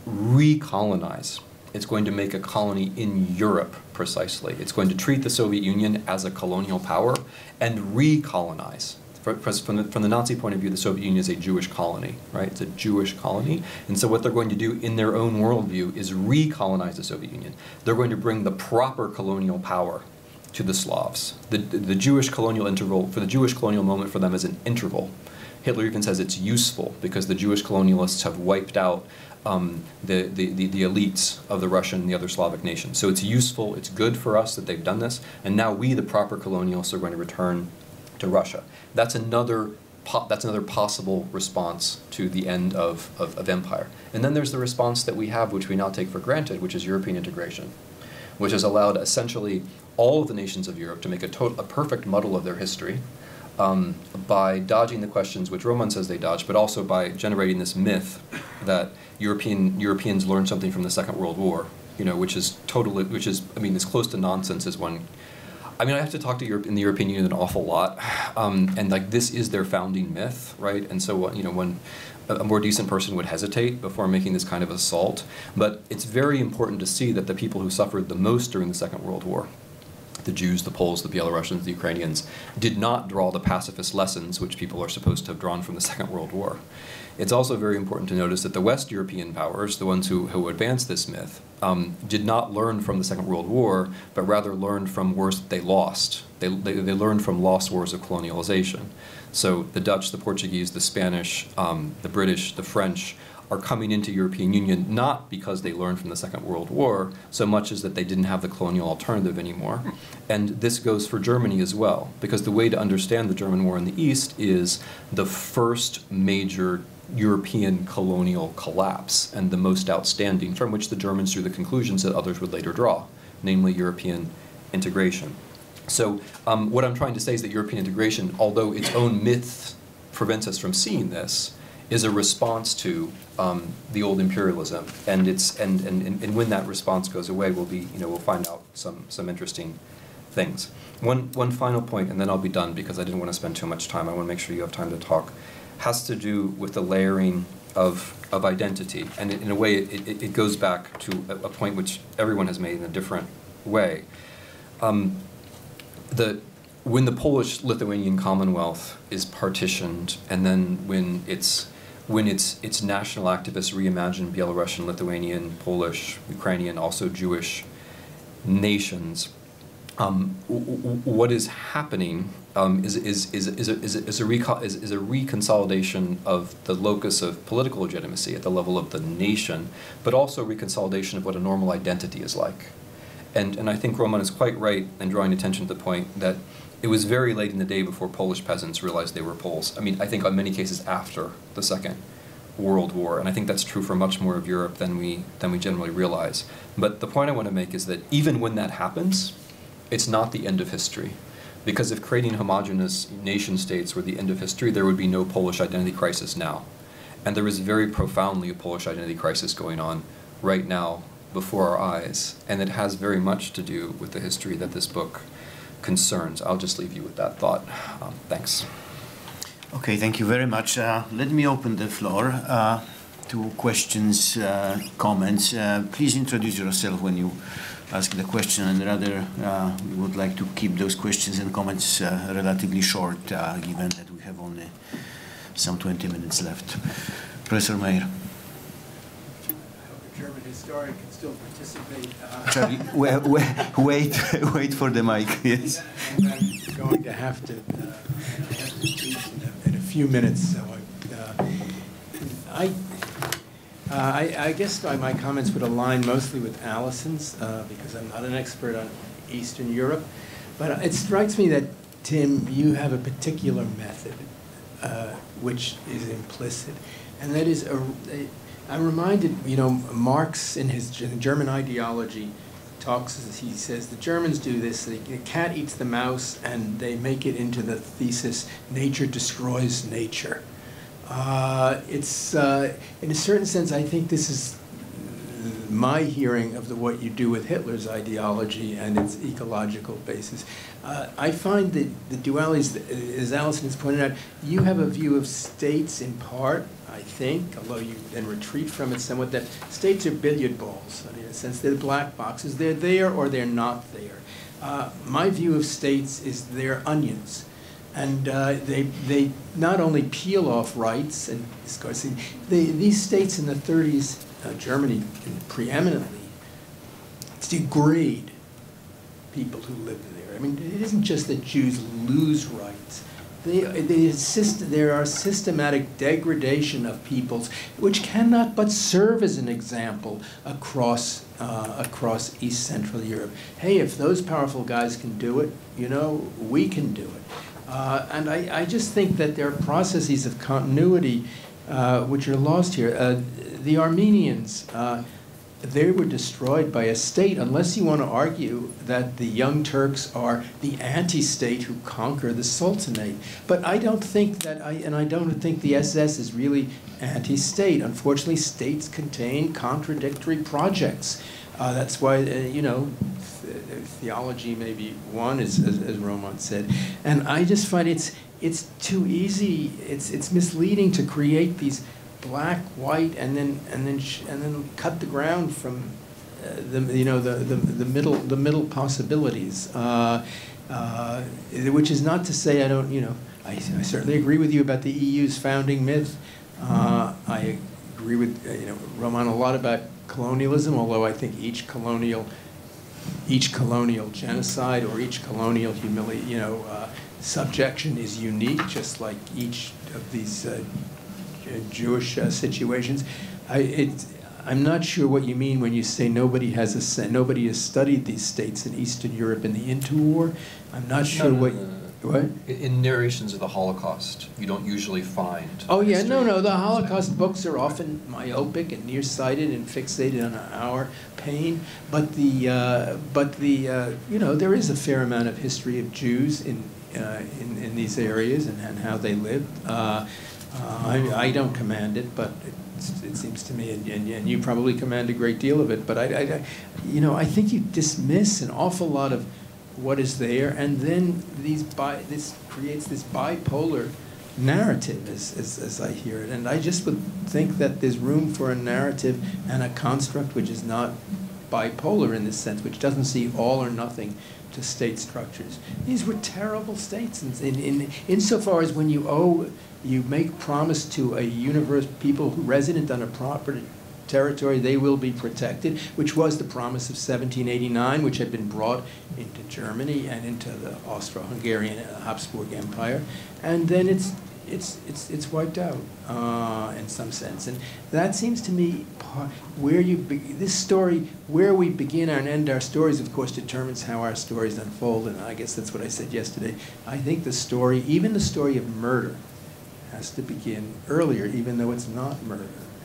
recolonize. It's going to make a colony in Europe, precisely. It's going to treat the Soviet Union as a colonial power and recolonize. From the, from the Nazi point of view, the Soviet Union is a Jewish colony, right? It's a Jewish colony. And so what they're going to do in their own worldview is recolonize the Soviet Union. They're going to bring the proper colonial power to the Slavs. The, the, the Jewish colonial interval, for the Jewish colonial moment for them is an interval. Hitler even says it's useful because the Jewish colonialists have wiped out um, the, the, the, the elites of the Russian and the other Slavic nations. So it's useful, it's good for us that they've done this, and now we, the proper colonialists, are going to return to Russia. That's another, po that's another possible response to the end of, of, of empire. And then there's the response that we have, which we now take for granted, which is European integration, which has allowed essentially all of the nations of Europe to make a, to a perfect muddle of their history, Um, by dodging the questions which Roman says they dodged, but also by generating this myth that European Europeans learned something from the Second World War, you know, which is totally, which is, I mean, as close to nonsense as one. I mean, I have to talk to Europe in the European Union an awful lot, um, and like this is their founding myth, right? And so, you know, when a more decent person would hesitate before making this kind of assault, but it's very important to see that the people who suffered the most during the Second World War, the Jews, the Poles, the Belarusians, the Ukrainians, did not draw the pacifist lessons which people are supposed to have drawn from the Second World War. It's also very important to notice that the West European powers, the ones who, who advanced this myth, um, did not learn from the Second World War, but rather learned from wars that they lost. They, they, they learned from lost wars of colonialization. So the Dutch, the Portuguese, the Spanish, um, the British, the French, are coming into European Union not because they learned from the Second World War, so much as that they didn't have the colonial alternative anymore. And this goes for Germany as well, because the way to understand the German war in the East is the first major European colonial collapse, and the most outstanding, from which the Germans drew the conclusions that others would later draw, namely European integration. So um, what I'm trying to say is that European integration, although its own myth prevents us from seeing this, is a response to um, the old imperialism, and it's and, and and when that response goes away, we'll be you know we'll find out some some interesting things. One one final point, and then I'll be done because I didn't want to spend too much time. I want to make sure you have time to talk. Has to do with the layering of of identity, and in a way, it, it, it goes back to a, a point which everyone has made in a different way. Um, the when the Polish-Lithuanian Commonwealth is partitioned, and then when it's when its its national activists reimagine Belarusian, Lithuanian, Polish, Ukrainian, also Jewish nations, um, w w what is happening um, is is is is a, is a, is, a reco is, is a reconsolidation of the locus of political legitimacy at the level of the nation, but also reconsolidation of what a normal identity is like. And and I think Roman is quite right in drawing attention to the point that it was very late in the day before Polish peasants realized they were Poles. I mean, I think in many cases after the Second World War, and I think that's true for much more of Europe than we than we generally realize. But the point I want to make is that even when that happens, it's not the end of history. Because if creating homogeneous nation states were the end of history, there would be no Polish identity crisis now. And there is very profoundly a Polish identity crisis going on right now before our eyes, and it has very much to do with the history that this book concerns. I'll just leave you with that thought. Um, thanks. Okay, thank you very much. Uh, let me open the floor uh, to questions, uh, comments. Uh, please introduce yourself when you ask the question, and rather uh, we would like to keep those questions and comments uh, relatively short, uh, given that we have only some twenty minutes left. Professor Meyer. German historian can still participate. Uh, Charlie, wait, wait, wait for the mic. Yes. I'm going to have to, uh, have to teach in a, in a few minutes. So uh, I, uh, I, I guess my, my comments would align mostly with Alison's uh, because I'm not an expert on Eastern Europe. But it strikes me that, Tim, you have a particular method uh, which is implicit, and that is a, a I'm reminded, you know, Marx in his German ideology talks, he says, the Germans do this, the cat eats the mouse, and they make it into the thesis, nature destroys nature. Uh, it's, uh, in a certain sense, I think this is my hearing of the, what you do with Hitler's ideology and its ecological basis. Uh, I find that the dualities, as Alison has pointed out, you have a view of states in part, I think, although you then retreat from it somewhat, that states are billiard balls, in a sense they're black boxes. They're there or they're not there. Uh, my view of states is they're onions. And uh, they, they not only peel off rights and discarding, they, these states in the thirties, uh, Germany preeminently, degrade people who live there. I mean, it isn't just that Jews lose rights. They, they assist, there are systematic degradation of peoples, which cannot but serve as an example across, uh, across East Central Europe. Hey, if those powerful guys can do it, you know, we can do it. Uh, and I, I just think that there are processes of continuity uh, which are lost here. Uh, the Armenians, uh, they were destroyed by a state, unless you want to argue that the Young Turks are the anti-state who conquer the Sultanate. But I don't think that, I, and I don't think the S S is really anti-state. Unfortunately, states contain contradictory projects. Uh, that's why, uh, you know, theology may be one, as, as, as Roman said. And I just find it's, it's too easy, it's, it's misleading to create these black, white, and then and then sh and then cut the ground from uh, the you know the, the the middle the middle possibilities. Uh, uh, which is not to say I don't you know I, I certainly agree with you about the E U's founding myth. Uh, I agree with uh, you know Roman a lot about colonialism, although I think each colonial each colonial genocide or each colonial humili you know uh, subjection is unique, just like each of these. Uh, Jewish uh, situations. I, it, I'm not sure what you mean when you say nobody has a nobody has studied these states in Eastern Europe in the interwar. I'm not sure no, no, what. No, no, What? In, in narrations of the Holocaust, you don't usually find. Oh yeah, history. no, no. The Holocaust books are often myopic and nearsighted and fixated on our pain. But the, uh, but the, uh, you know, there is a fair amount of history of Jews in uh, in, in these areas and, and how they lived. Uh, uh, I, I don't command it, but it, it seems to me, and, and, and you probably command a great deal of it. But I, I, I, you know, I think you dismiss an awful lot of what is there, and then these bi this creates this bipolar narrative, as, as, as I hear it. And I just would think that there's room for a narrative and a construct which is not bipolar in this sense, which doesn't see all or nothing to state structures. These were terrible states, in, in, in, insofar as when you owe, you make promise to a universe, people who resident on a property territory, they will be protected, which was the promise of seventeen eighty-nine, which had been brought into Germany and into the Austro-Hungarian Habsburg Empire, and then it's it's it's it's wiped out uh, in some sense, and that seems to me part, where you be, this story, where we begin and end our stories, of course, determines how our stories unfold, and I guess that's what I said yesterday. I think the story, even the story of murder, has to begin earlier, even though it's not murder.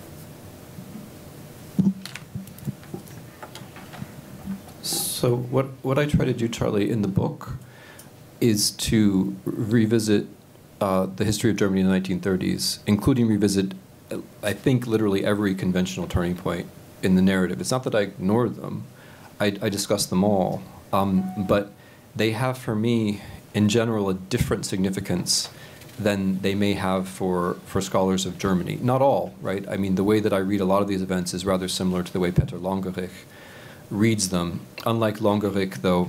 So what, what I try to do, Charlie, in the book is to revisit uh, the history of Germany in the nineteen thirties, including revisit, I think, literally every conventional turning point in the narrative. It's not that I ignore them. I, I discuss them all. Um, but they have, for me, in general, a different significance than they may have for, for scholars of Germany. Not all, right? I mean, the way that I read a lot of these events is rather similar to the way Peter Longerich reads them. Unlike Longerich, though,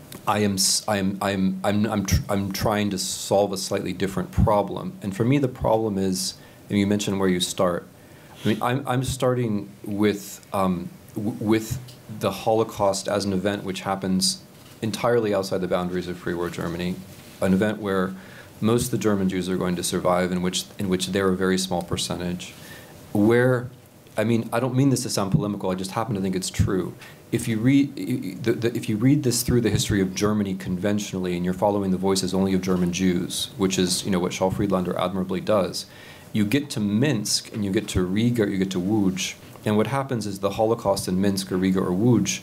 I am I am I'm I'm I'm tr I'm trying to solve a slightly different problem. And for me, the problem is, and you mentioned where you start. I mean, I'm I'm starting with um, w with the Holocaust as an event which happens entirely outside the boundaries of pre-war Germany, an event where most of the German Jews are going to survive, in which in which they're a very small percentage, where. I mean, I don't mean this to sound polemical. I just happen to think it's true. If you read, the, the, if you read this through the history of Germany conventionally, and you're following the voices only of German Jews, which is, you know, what Saul Friedlander admirably does, you get to Minsk and you get to Riga, you get to Łódź, and what happens is the Holocaust in Minsk or Riga or Łódź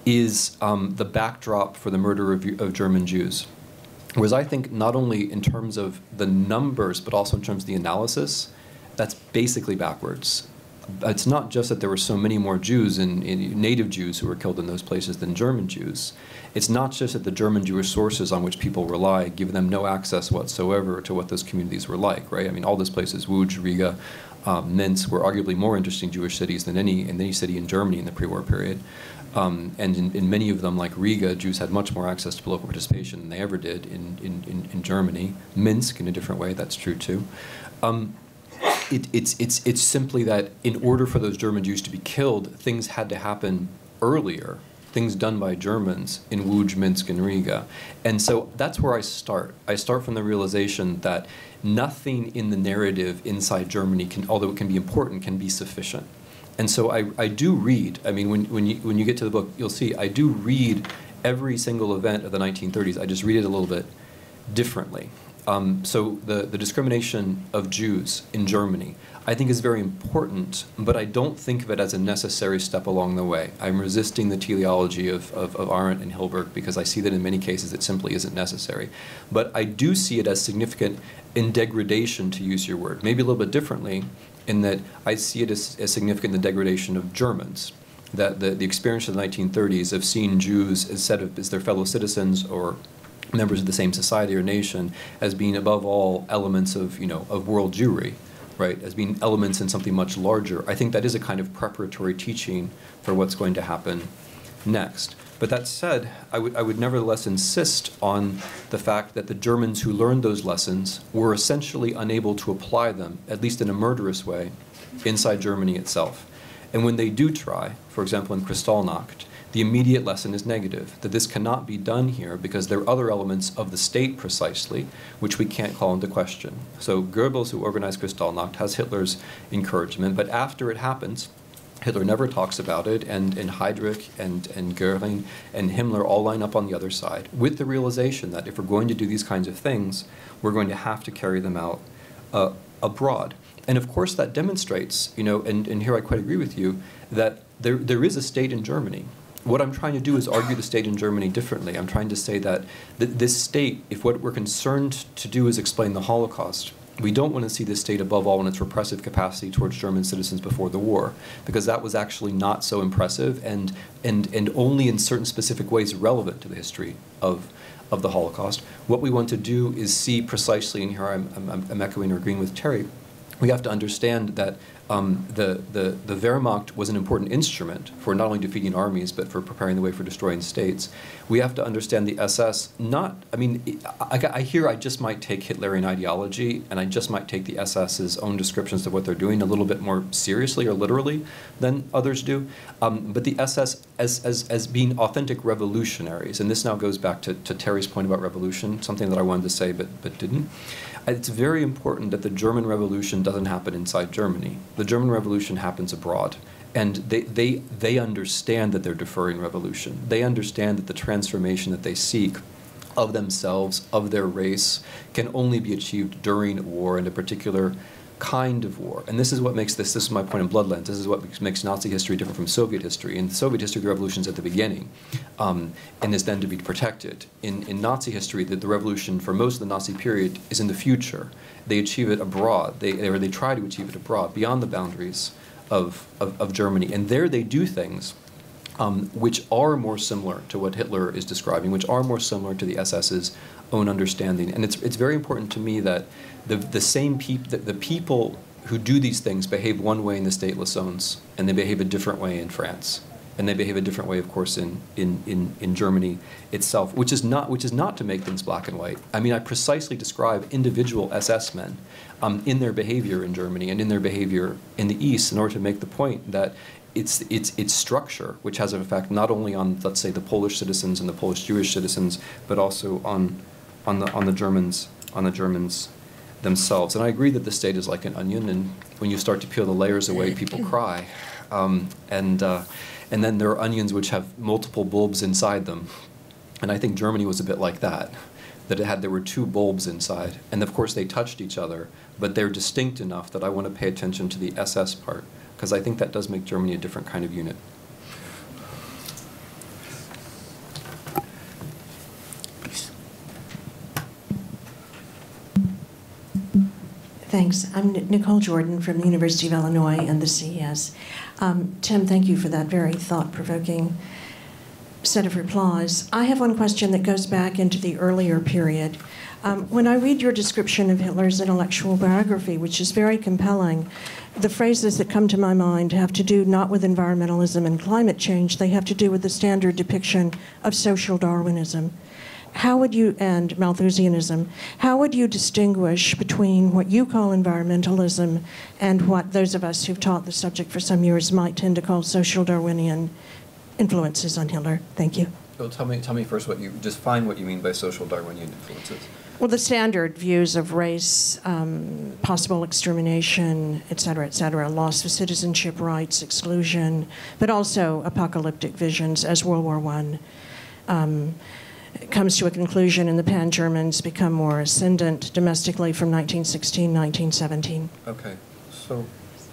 is um, the backdrop for the murder of, of German Jews. Whereas I think not only in terms of the numbers, but also in terms of the analysis, that's basically backwards. It's not just that there were so many more Jews, and native Jews who were killed in those places than German Jews. It's not just that the German Jewish sources on which people rely give them no access whatsoever to what those communities were like, right? I mean, all those places, Łódź, Riga, um, Minsk, were arguably more interesting Jewish cities than any, in any city in Germany in the pre-war period. Um, and in, in many of them, like Riga, Jews had much more access to political participation than they ever did in, in, in, in Germany. Minsk, in a different way, that's true too. Um, It, it's, it's, it's simply that in order for those German Jews to be killed, things had to happen earlier, things done by Germans in Łódź, Minsk, and Riga. And so that's where I start. I start from the realization that nothing in the narrative inside Germany, can, although it can be important, can be sufficient. And so I, I do read, I mean, when, when, you, when you get to the book, you'll see, I do read every single event of the nineteen thirties. I just read it a little bit differently. Um, so the, the discrimination of Jews in Germany, I think, is very important, but I don't think of it as a necessary step along the way. I'm resisting the teleology of, of, of Arendt and Hilberg because I see that in many cases it simply isn't necessary. But I do see it as significant in degradation, to use your word, maybe a little bit differently, in that I see it as, as significant in the degradation of Germans. That the, the experience of the nineteen thirties of seeing Jews instead of as their fellow citizens or members of the same society or nation as being above all elements of, you know, of world Jewry, right, as being elements in something much larger. I think that is a kind of preparatory teaching for what's going to happen next. But that said, I would, I would nevertheless insist on the fact that the Germans who learned those lessons were essentially unable to apply them, at least in a murderous way, inside Germany itself. And when they do try, for example in Kristallnacht, the immediate lesson is negative, that this cannot be done here because there are other elements of the state precisely which we can't call into question. So Goebbels, who organized Kristallnacht, has Hitler's encouragement, but after it happens, Hitler never talks about it, and, and Heydrich and, and Göring and Himmler all line up on the other side with the realization that if we're going to do these kinds of things, we're going to have to carry them out uh, abroad. And of course that demonstrates, you know, and, and here I quite agree with you, that there, there is a state in Germany. What I'm trying to do is argue the state in Germany differently. I'm trying to say that th this state, if what we're concerned to do is explain the Holocaust, we don't want to see this state above all in its repressive capacity towards German citizens before the war, because that was actually not so impressive and, and, and only in certain specific ways relevant to the history of, of the Holocaust. What we want to do is see precisely, and here I'm, I'm, I'm echoing or agreeing with Terry, we have to understand that um, the, the, the Wehrmacht was an important instrument for not only defeating armies, but for preparing the way for destroying states. We have to understand the S S not, I mean, I, I hear I just might take Hitlerian ideology, and I just might take the S S's own descriptions of what they're doing a little bit more seriously or literally than others do. Um, but the S S as, as, as being authentic revolutionaries, and this now goes back to, to Terry's point about revolution, something that I wanted to say but, but didn't. It's very important that the German Revolution doesn't happen inside Germany. The German Revolution happens abroad. And they, they, they understand that they're deferring revolution. They understand that the transformation that they seek of themselves, of their race, can only be achieved during war and a particular kind of war. And this is what makes this, this is my point in Bloodlands, this is what makes Nazi history different from Soviet history. In Soviet history, the revolution's at the beginning, um, and is then to be protected. In, in Nazi history, the, the revolution for most of the Nazi period is in the future. They achieve it abroad, they, or they try to achieve it abroad, beyond the boundaries of, of, of Germany. And there they do things um, which are more similar to what Hitler is describing, which are more similar to the S S's own understanding. And it's, it's very important to me that the, the same peop the, the people who do these things behave one way in the stateless zones, and they behave a different way in France. And they behave a different way, of course, in, in, in, in Germany itself, which is, not, which is not to make things black and white. I mean, I precisely describe individual S S men um, in their behavior in Germany and in their behavior in the East in order to make the point that it's, it's, it's structure, which has an effect not only on, let's say, the Polish citizens and the Polish Jewish citizens, but also on, on, the, on, the Germans, on the Germans themselves. And I agree that the state is like an onion, and when you start to peel the layers away, people cry. Um, and, uh, and then there are onions which have multiple bulbs inside them. And I think Germany was a bit like that, that it had, there were two bulbs inside. And of course they touched each other, but they're distinct enough that I want to pay attention to the S S part, because I think that does make Germany a different kind of unit. Thanks. I'm Nicole Jordan from the University of Illinois and the C E S. Um, Tim, thank you for that very thought-provoking set of replies. I have one question that goes back into the earlier period. Um, when I read your description of Hitler's intellectual biography, which is very compelling, the phrases that come to my mind have to do not with environmentalism and climate change, they have to do with the standard depiction of social Darwinism. How would you, and Malthusianism, how would you distinguish between what you call environmentalism and what those of us who've taught the subject for some years might tend to call social Darwinian influences on Hitler? Thank you. Well, tell me, tell me first what you, just define what you mean by social Darwinian influences. Well, the standard views of race, um, possible extermination, et cetera, et cetera, loss of citizenship rights, exclusion, but also apocalyptic visions as World War One um, comes to a conclusion and the Pan-Germans become more ascendant domestically from nineteen sixteen, nineteen seventeen. Okay, so,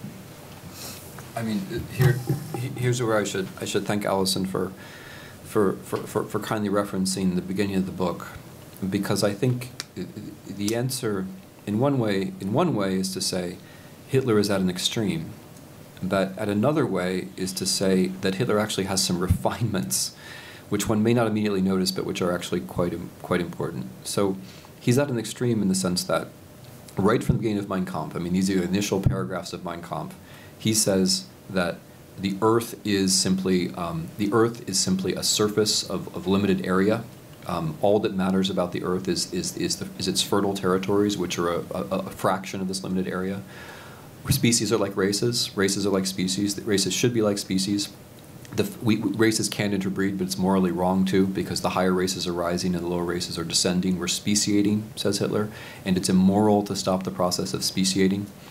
I mean, here, here's where I should, I should thank Alison for, for, for, for, for kindly referencing the beginning of the book, because I think the answer, in one way, in one way is to say Hitler is at an extreme, but at another way is to say that Hitler actually has some refinements which one may not immediately notice, but which are actually quite, quite important. So he's at an extreme in the sense that right from the beginning of Mein Kampf, I mean, these are the initial paragraphs of Mein Kampf, he says that the Earth is simply, um, the Earth is simply a surface of, of limited area. Um, all that matters about the Earth is, is, is, the, is its fertile territories, which are a, a, a fraction of this limited area. Species are like races. Races are like species. Races should be like species. The, we, races can interbreed, but it's morally wrong too, because the higher races are rising and the lower races are descending. We're speciating, says Hitler, and it's immoral to stop the process of speciating.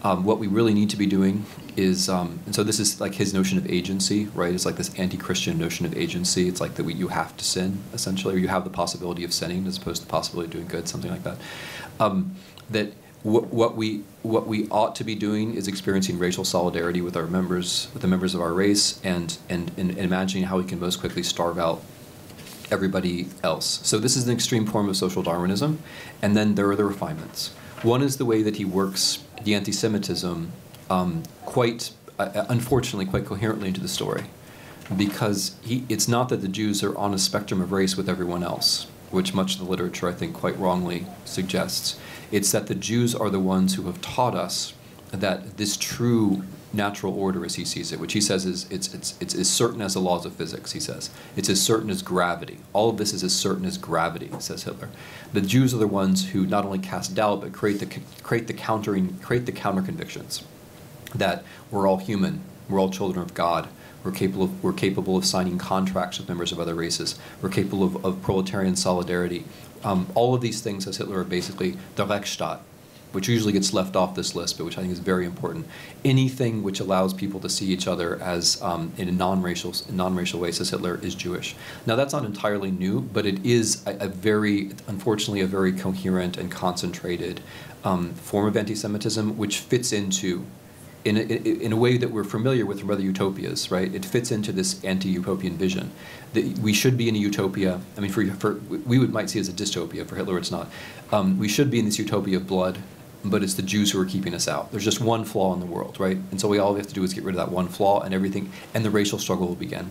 Um, what we really need to be doing is, um, and so this is like his notion of agency, right? It's like this anti-Christian notion of agency. It's like that we, you have to sin, essentially, or you have the possibility of sinning as opposed to the possibility of doing good, something like that. Um, that wh what we what we ought to be doing is experiencing racial solidarity with our members, with the members of our race, and and, and, and imagining how we can most quickly starve out everybody else. So this is an extreme form of social Darwinism, and then there are the refinements. One is the way that he works the anti-Semitism um, quite, uh, unfortunately, quite coherently into the story, because he, it's not that the Jews are on a spectrum of race with everyone else, which much of the literature, I think, quite wrongly suggests. It's that the Jews are the ones who have taught us that this true natural order, as he sees it, which he says is it's, it's, it's as certain as the laws of physics, he says. It's as certain as gravity. All of this is as certain as gravity, says Hitler. The Jews are the ones who not only cast doubt, but create the, create the, countering, create the counter-convictions that we're all human, we're all children of God, we're capable of, we're capable of signing contracts with members of other races, we're capable of, of proletarian solidarity. Um, all of these things, says Hitler, are basically the Rechtsstaat, which usually gets left off this list, but which I think is very important. Anything which allows people to see each other as um, in a non-racial, non-racial way, says Hitler, is Jewish. Now that's not entirely new, but it is a, a very, unfortunately, a very coherent and concentrated um, form of anti-Semitism, which fits into, in a, in a way that we're familiar with from other utopias, right? It fits into this anti-utopian vision. That we should be in a utopia. I mean, for, for we would might see it as a dystopia. For Hitler, it's not. Um, we should be in this utopia of blood, but it's the Jews who are keeping us out. There's just one flaw in the world, right? And so we all we have to do is get rid of that one flaw, and everything, and the racial struggle will begin.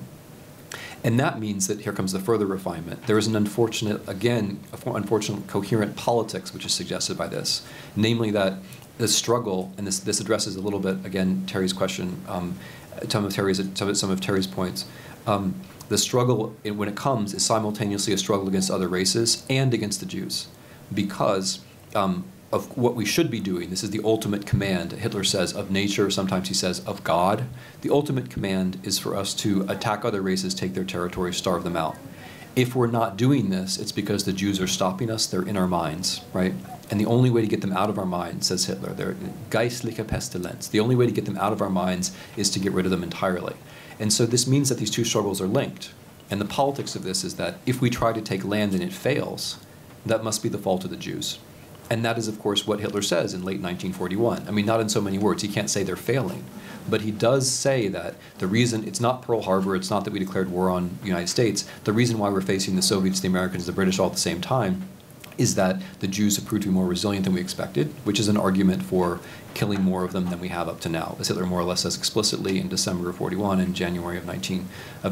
And that means that here comes the further refinement. There is an unfortunate, again, unfortunate coherent politics which is suggested by this, namely that the struggle, and this this addresses a little bit again Terry's question, um, some of Terry's some of, some of Terry's points. Um, the struggle, when it comes, is simultaneously a struggle against other races and against the Jews, because um, of what we should be doing. This is the ultimate command, Hitler says, of nature, sometimes he says of God. The ultimate command is for us to attack other races, take their territory, starve them out. If we're not doing this, it's because the Jews are stopping us, they're in our minds, right? And the only way to get them out of our minds, says Hitler, they're geistliche Pestilenz. The only way to get them out of our minds is to get rid of them entirely. And so this means that these two struggles are linked. And the politics of this is that if we try to take land and it fails, that must be the fault of the Jews. And that is, of course, what Hitler says in late nineteen forty-one. I mean, not in so many words. He can't say they're failing. But he does say that the reason, it's not Pearl Harbor, it's not that we declared war on the United States. The reason why we're facing the Soviets, the Americans, the British all at the same time is that the Jews have proved to be more resilient than we expected, which is an argument for killing more of them than we have up to now, as Hitler more or less says explicitly in December of forty-one and January of nineteen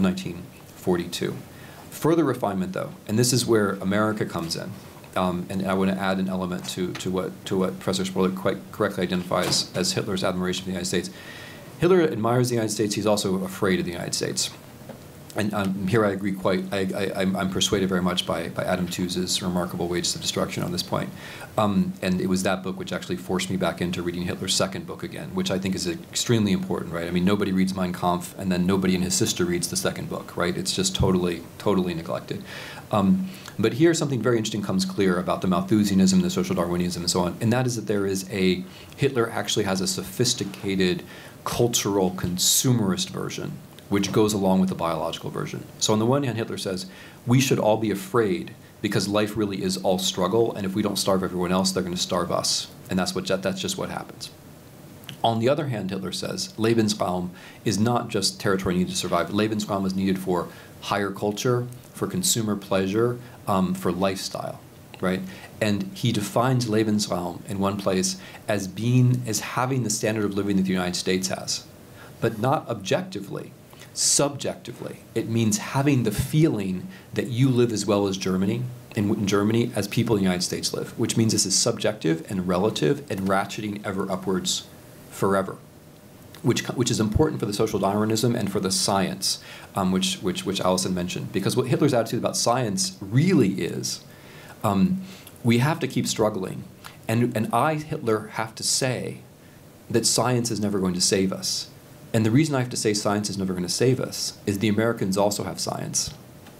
forty-two. Further refinement, though, and this is where America comes in. Um, and I want to add an element to, to, what, to what Professor Szporluk quite correctly identifies as Hitler's admiration for the United States. Hitler admires the United States. He's also afraid of the United States. And um, here I agree quite, I, I, I'm, I'm persuaded very much by, by Adam Tooze's remarkable Wages of Destruction on this point. Um, and it was that book which actually forced me back into reading Hitler's second book again, which I think is extremely important, right? I mean, nobody reads Mein Kampf, and then nobody and his sister reads the second book, right? It's just totally, totally neglected. Um, but here something very interesting comes clear about the Malthusianism, the social Darwinism, and so on, and that is that there is a, Hitler actually has a sophisticated cultural consumerist version which goes along with the biological version. So on the one hand, Hitler says, we should all be afraid because life really is all struggle, and if we don't starve everyone else, they're going to starve us. And that's, what, that's just what happens. On the other hand, Hitler says, Lebensraum is not just territory needed to survive. Lebensraum is needed for higher culture, for consumer pleasure, um, for lifestyle, right? And he defines Lebensraum in one place as being, as having the standard of living that the United States has, but not objectively. Subjectively, it means having the feeling that you live as well as Germany, in, in Germany, as people in the United States live, which means this is subjective and relative and ratcheting ever upwards forever, which, which is important for the social Darwinism and for the science, um, which, which, which Alison mentioned. Because what Hitler's attitude about science really is, um, we have to keep struggling. And, and I, Hitler, have to say that science is never going to save us. And the reason I have to say science is never going to save us is the Americans also have science,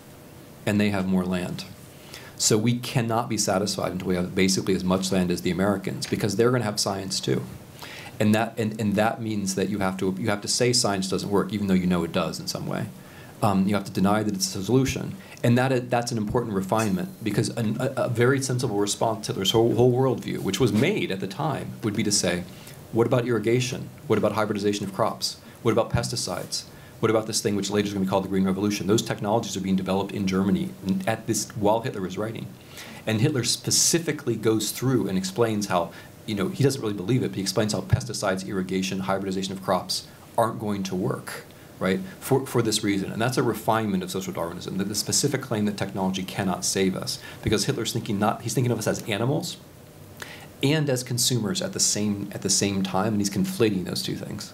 and they have more land. So we cannot be satisfied until we have basically as much land as the Americans, because they're going to have science too. And that, and, and that means that you have to, you have to say science doesn't work, even though you know it does in some way. Um, you have to deny that it's a solution. And that, that's an important refinement, because an, a, a very sensible response to Hitler's whole, whole worldview, which was made at the time, would be to say, what about irrigation? What about hybridization of crops? What about pesticides? What about this thing which later is going to be called the Green Revolution? Those technologies are being developed in Germany at this, while Hitler was writing. And Hitler specifically goes through and explains how, you know, he doesn't really believe it, but he explains how pesticides, irrigation, hybridization of crops aren't going to work, right, for, for this reason. And that's a refinement of social Darwinism, that the specific claim that technology cannot save us, because Hitler's thinking not, he's thinking of us as animals and as consumers at the same, at the same time, and he's conflating those two things.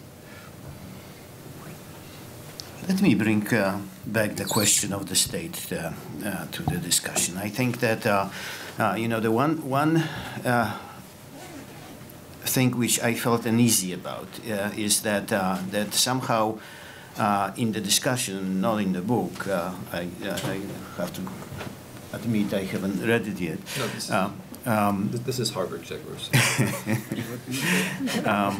Let me bring uh, back the question of the state uh, uh, to the discussion. I think that, uh, uh, you know, the one, one uh, thing which I felt uneasy about uh, is that, uh, that somehow uh, in the discussion, not in the book, uh, I, uh, I have to admit I haven't read it yet. No, this, uh, um, this is Harvard, Grzegorz. um,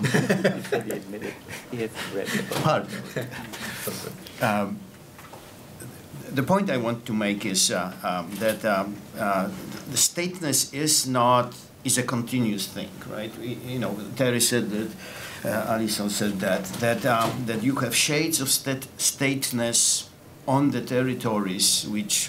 Pardon. Um, the point I want to make is uh, um, that um, uh, the stateless is not is a continuous thing, right? We, you know, Terry said that, uh, Alison said that that um, that you have shades of stat statelessness on the territories which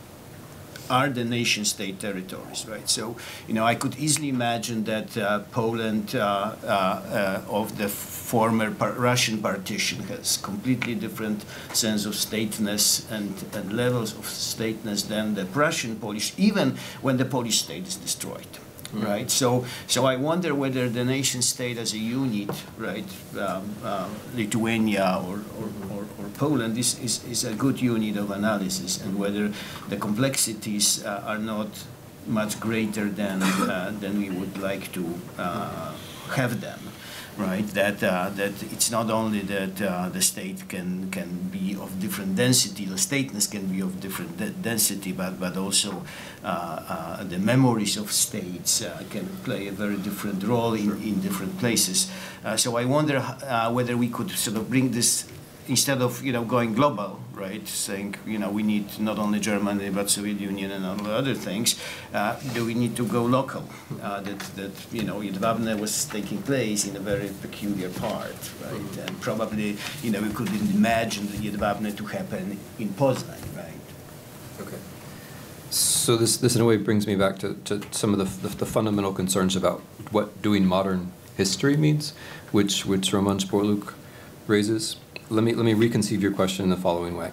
are the nation-state territories, right? So, you know, I could easily imagine that uh, Poland uh, uh, uh, of the former par Russian partition has completely different sense of statelessness and, and levels of statelessness than the Prussian Polish, even when the Polish state is destroyed. Mm. Right, so so I wonder whether the nation state as a unit, right, um, uh, Lithuania or or, or, or Poland is, is is a good unit of analysis, and whether the complexities uh, are not much greater than uh, than we would like to uh, have them. Right, that uh, that it's not only that uh, the state can can be of different density, the stateless can be of different de density, but but also uh, uh, the memories of states uh, can play a very different role in in different places. Uh, so I wonder uh, whether we could sort of bring this, instead of, you know, going global, right, saying, you know, we need not only Germany but Soviet Union and all the other things, uh, do we need to go local? Uh, that, that, you know, Jedwabne was taking place in a very peculiar part, right? Mm-hmm. And probably, you know, we couldn't imagine the Jedwabne to happen in Poznań, right? Okay. So this, this in a way brings me back to, to some of the, the, the fundamental concerns about what doing modern history means, which, which Roman Szporluk raises. Let me, let me reconceive your question in the following way.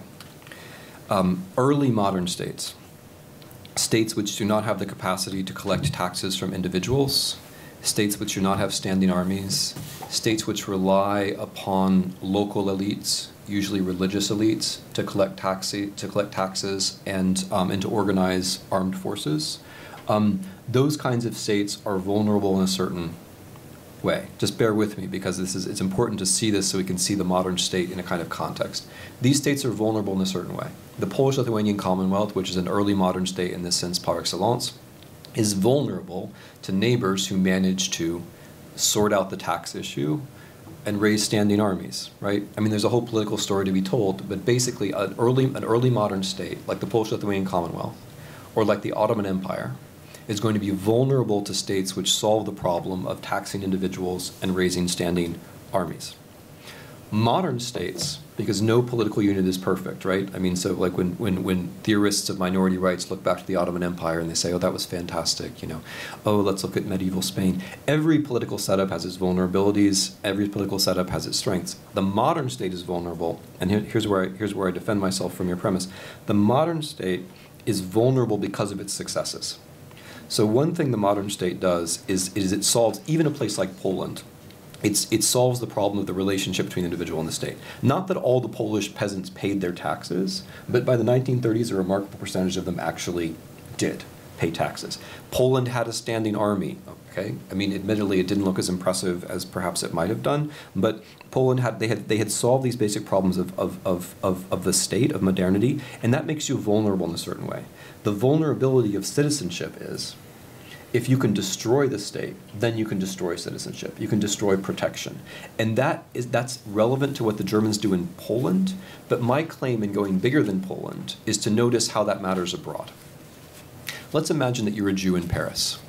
Um, early modern states, states which do not have the capacity to collect taxes from individuals, states which do not have standing armies, states which rely upon local elites, usually religious elites, to collect, taxi, to collect taxes and, um, and to organize armed forces. Um, those kinds of states are vulnerable in a certain way. Just bear with me, because this is, it's important to see this so we can see the modern state in a kind of context. These states are vulnerable in a certain way. The Polish-Lithuanian Commonwealth, which is an early modern state in this sense par excellence, is vulnerable to neighbors who manage to sort out the tax issue and raise standing armies, right? I mean, there's a whole political story to be told, but basically an early, an early modern state, like the Polish-Lithuanian Commonwealth, or like the Ottoman Empire, is going to be vulnerable to states which solve the problem of taxing individuals and raising standing armies. Modern states, because no political unit is perfect, right? I mean, so like when, when, when theorists of minority rights look back to the Ottoman Empire and they say, oh, that was fantastic, you know, oh, let's look at medieval Spain. Every political setup has its vulnerabilities, every political setup has its strengths. The modern state is vulnerable, and here, here's, where I, here's where I defend myself from your premise. The modern state is vulnerable because of its successes. So one thing the modern state does is, is it solves, even a place like Poland, it's, it solves the problem of the relationship between the individual and the state. Not that all the Polish peasants paid their taxes, but by the nineteen thirties, a remarkable percentage of them actually did pay taxes. Poland had a standing army, okay? I mean, admittedly, it didn't look as impressive as perhaps it might have done, but Poland had, they had, they had solved these basic problems of, of, of, of, of the state, of modernity, and that makes you vulnerable in a certain way. The vulnerability of citizenship is, if you can destroy the state, then you can destroy citizenship. You can destroy protection. And that is, that's relevant to what the Germans do in Poland, but my claim in going bigger than Poland is to notice how that matters abroad. Let's imagine that you're a Jew in Paris.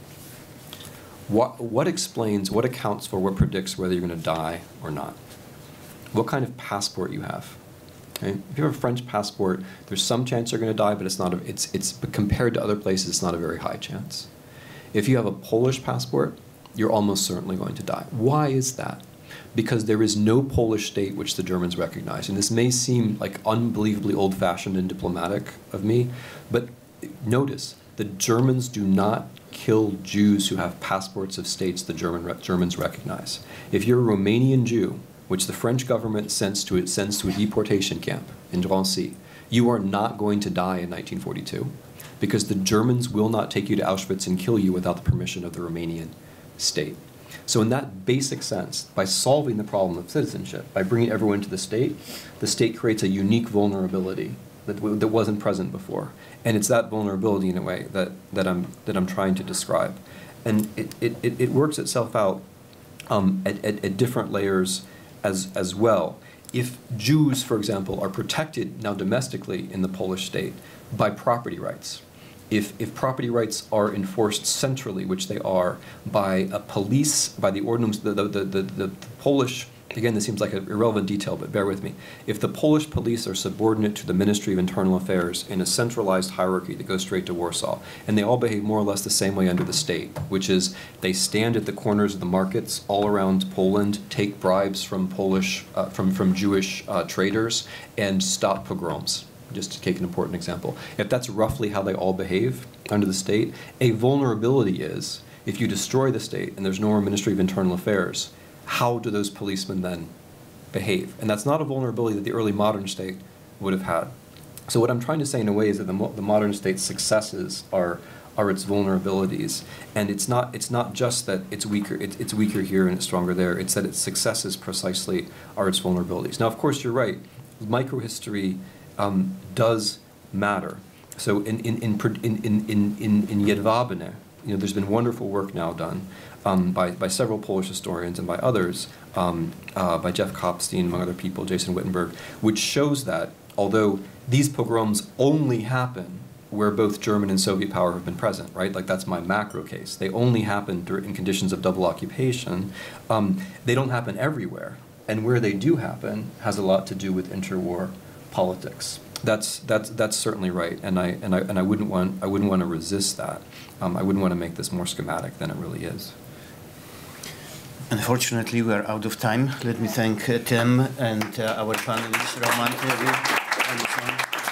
What, what explains, what accounts for, what predicts whether you're going to die or not? What kind of passport you have? Okay? If you have a French passport, there's some chance you're going to die, but it's not. A, it's it's but compared to other places, it's not a very high chance. If you have a Polish passport, you're almost certainly going to die. Why is that? Because there is no Polish state which the Germans recognize. And this may seem like unbelievably old-fashioned and diplomatic of me, but notice, the Germans do not kill Jews who have passports of states the German, Germans recognize. If you're a Romanian Jew, which the French government sends to, it, sends to a deportation camp in Drancy, you are not going to die in nineteen forty-two, because the Germans will not take you to Auschwitz and kill you without the permission of the Romanian state. So in that basic sense, by solving the problem of citizenship, by bringing everyone to the state, the state creates a unique vulnerability that, that wasn't present before. And it's that vulnerability, in a way, that, that, I'm, that I'm trying to describe. And it, it, it, it works itself out um, at, at, at different layers as, as well. If Jews, for example, are protected now domestically in the Polish state by property rights, if, if property rights are enforced centrally, which they are, by a police, by the ordinance, the, the, the, the, the Polish, again, this seems like an irrelevant detail, but bear with me. If the Polish police are subordinate to the Ministry of Internal Affairs in a centralized hierarchy that goes straight to Warsaw, and they all behave more or less the same way under the state, which is they stand at the corners of the markets all around Poland, take bribes from Polish, uh, from, from Jewish uh, traders, and stop pogroms. Just to take an important example. If that's roughly how they all behave under the state, a vulnerability is, if you destroy the state and there's no more Ministry of Internal Affairs, how do those policemen then behave? And that's not a vulnerability that the early modern state would have had. So what I'm trying to say in a way is that the, mo the modern state's successes are, are its vulnerabilities. And it's not, it's not just that it's weaker, it's, it's weaker here and it's stronger there, it's that its successes precisely are its vulnerabilities. Now, of course, you're right. Microhistory um, does matter. So in, in, in, in, in, in, in Jedwabne, you know, there's been wonderful work now done Um, by, by several Polish historians and by others, um, uh, by Jeff Kopstein, among other people, Jason Wittenberg, which shows that although these pogroms only happen where both German and Soviet power have been present, right? Like that's my macro case. They only happen in conditions of double occupation. Um, they don't happen everywhere. And where they do happen has a lot to do with interwar politics. That's that's that's certainly right, and I and I and I wouldn't want I wouldn't want to resist that. Um, I wouldn't want to make this more schematic than it really is. Unfortunately, we are out of time. Let me thank uh, Tim and uh, our panelists, Roman, Terry, Alison.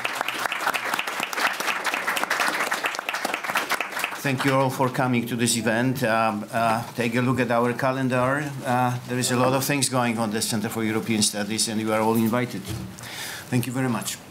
Thank you all for coming to this event. Um, uh, take a look at our calendar. Uh, there is a lot of things going on at the Center for European Studies, and you are all invited. Thank you very much.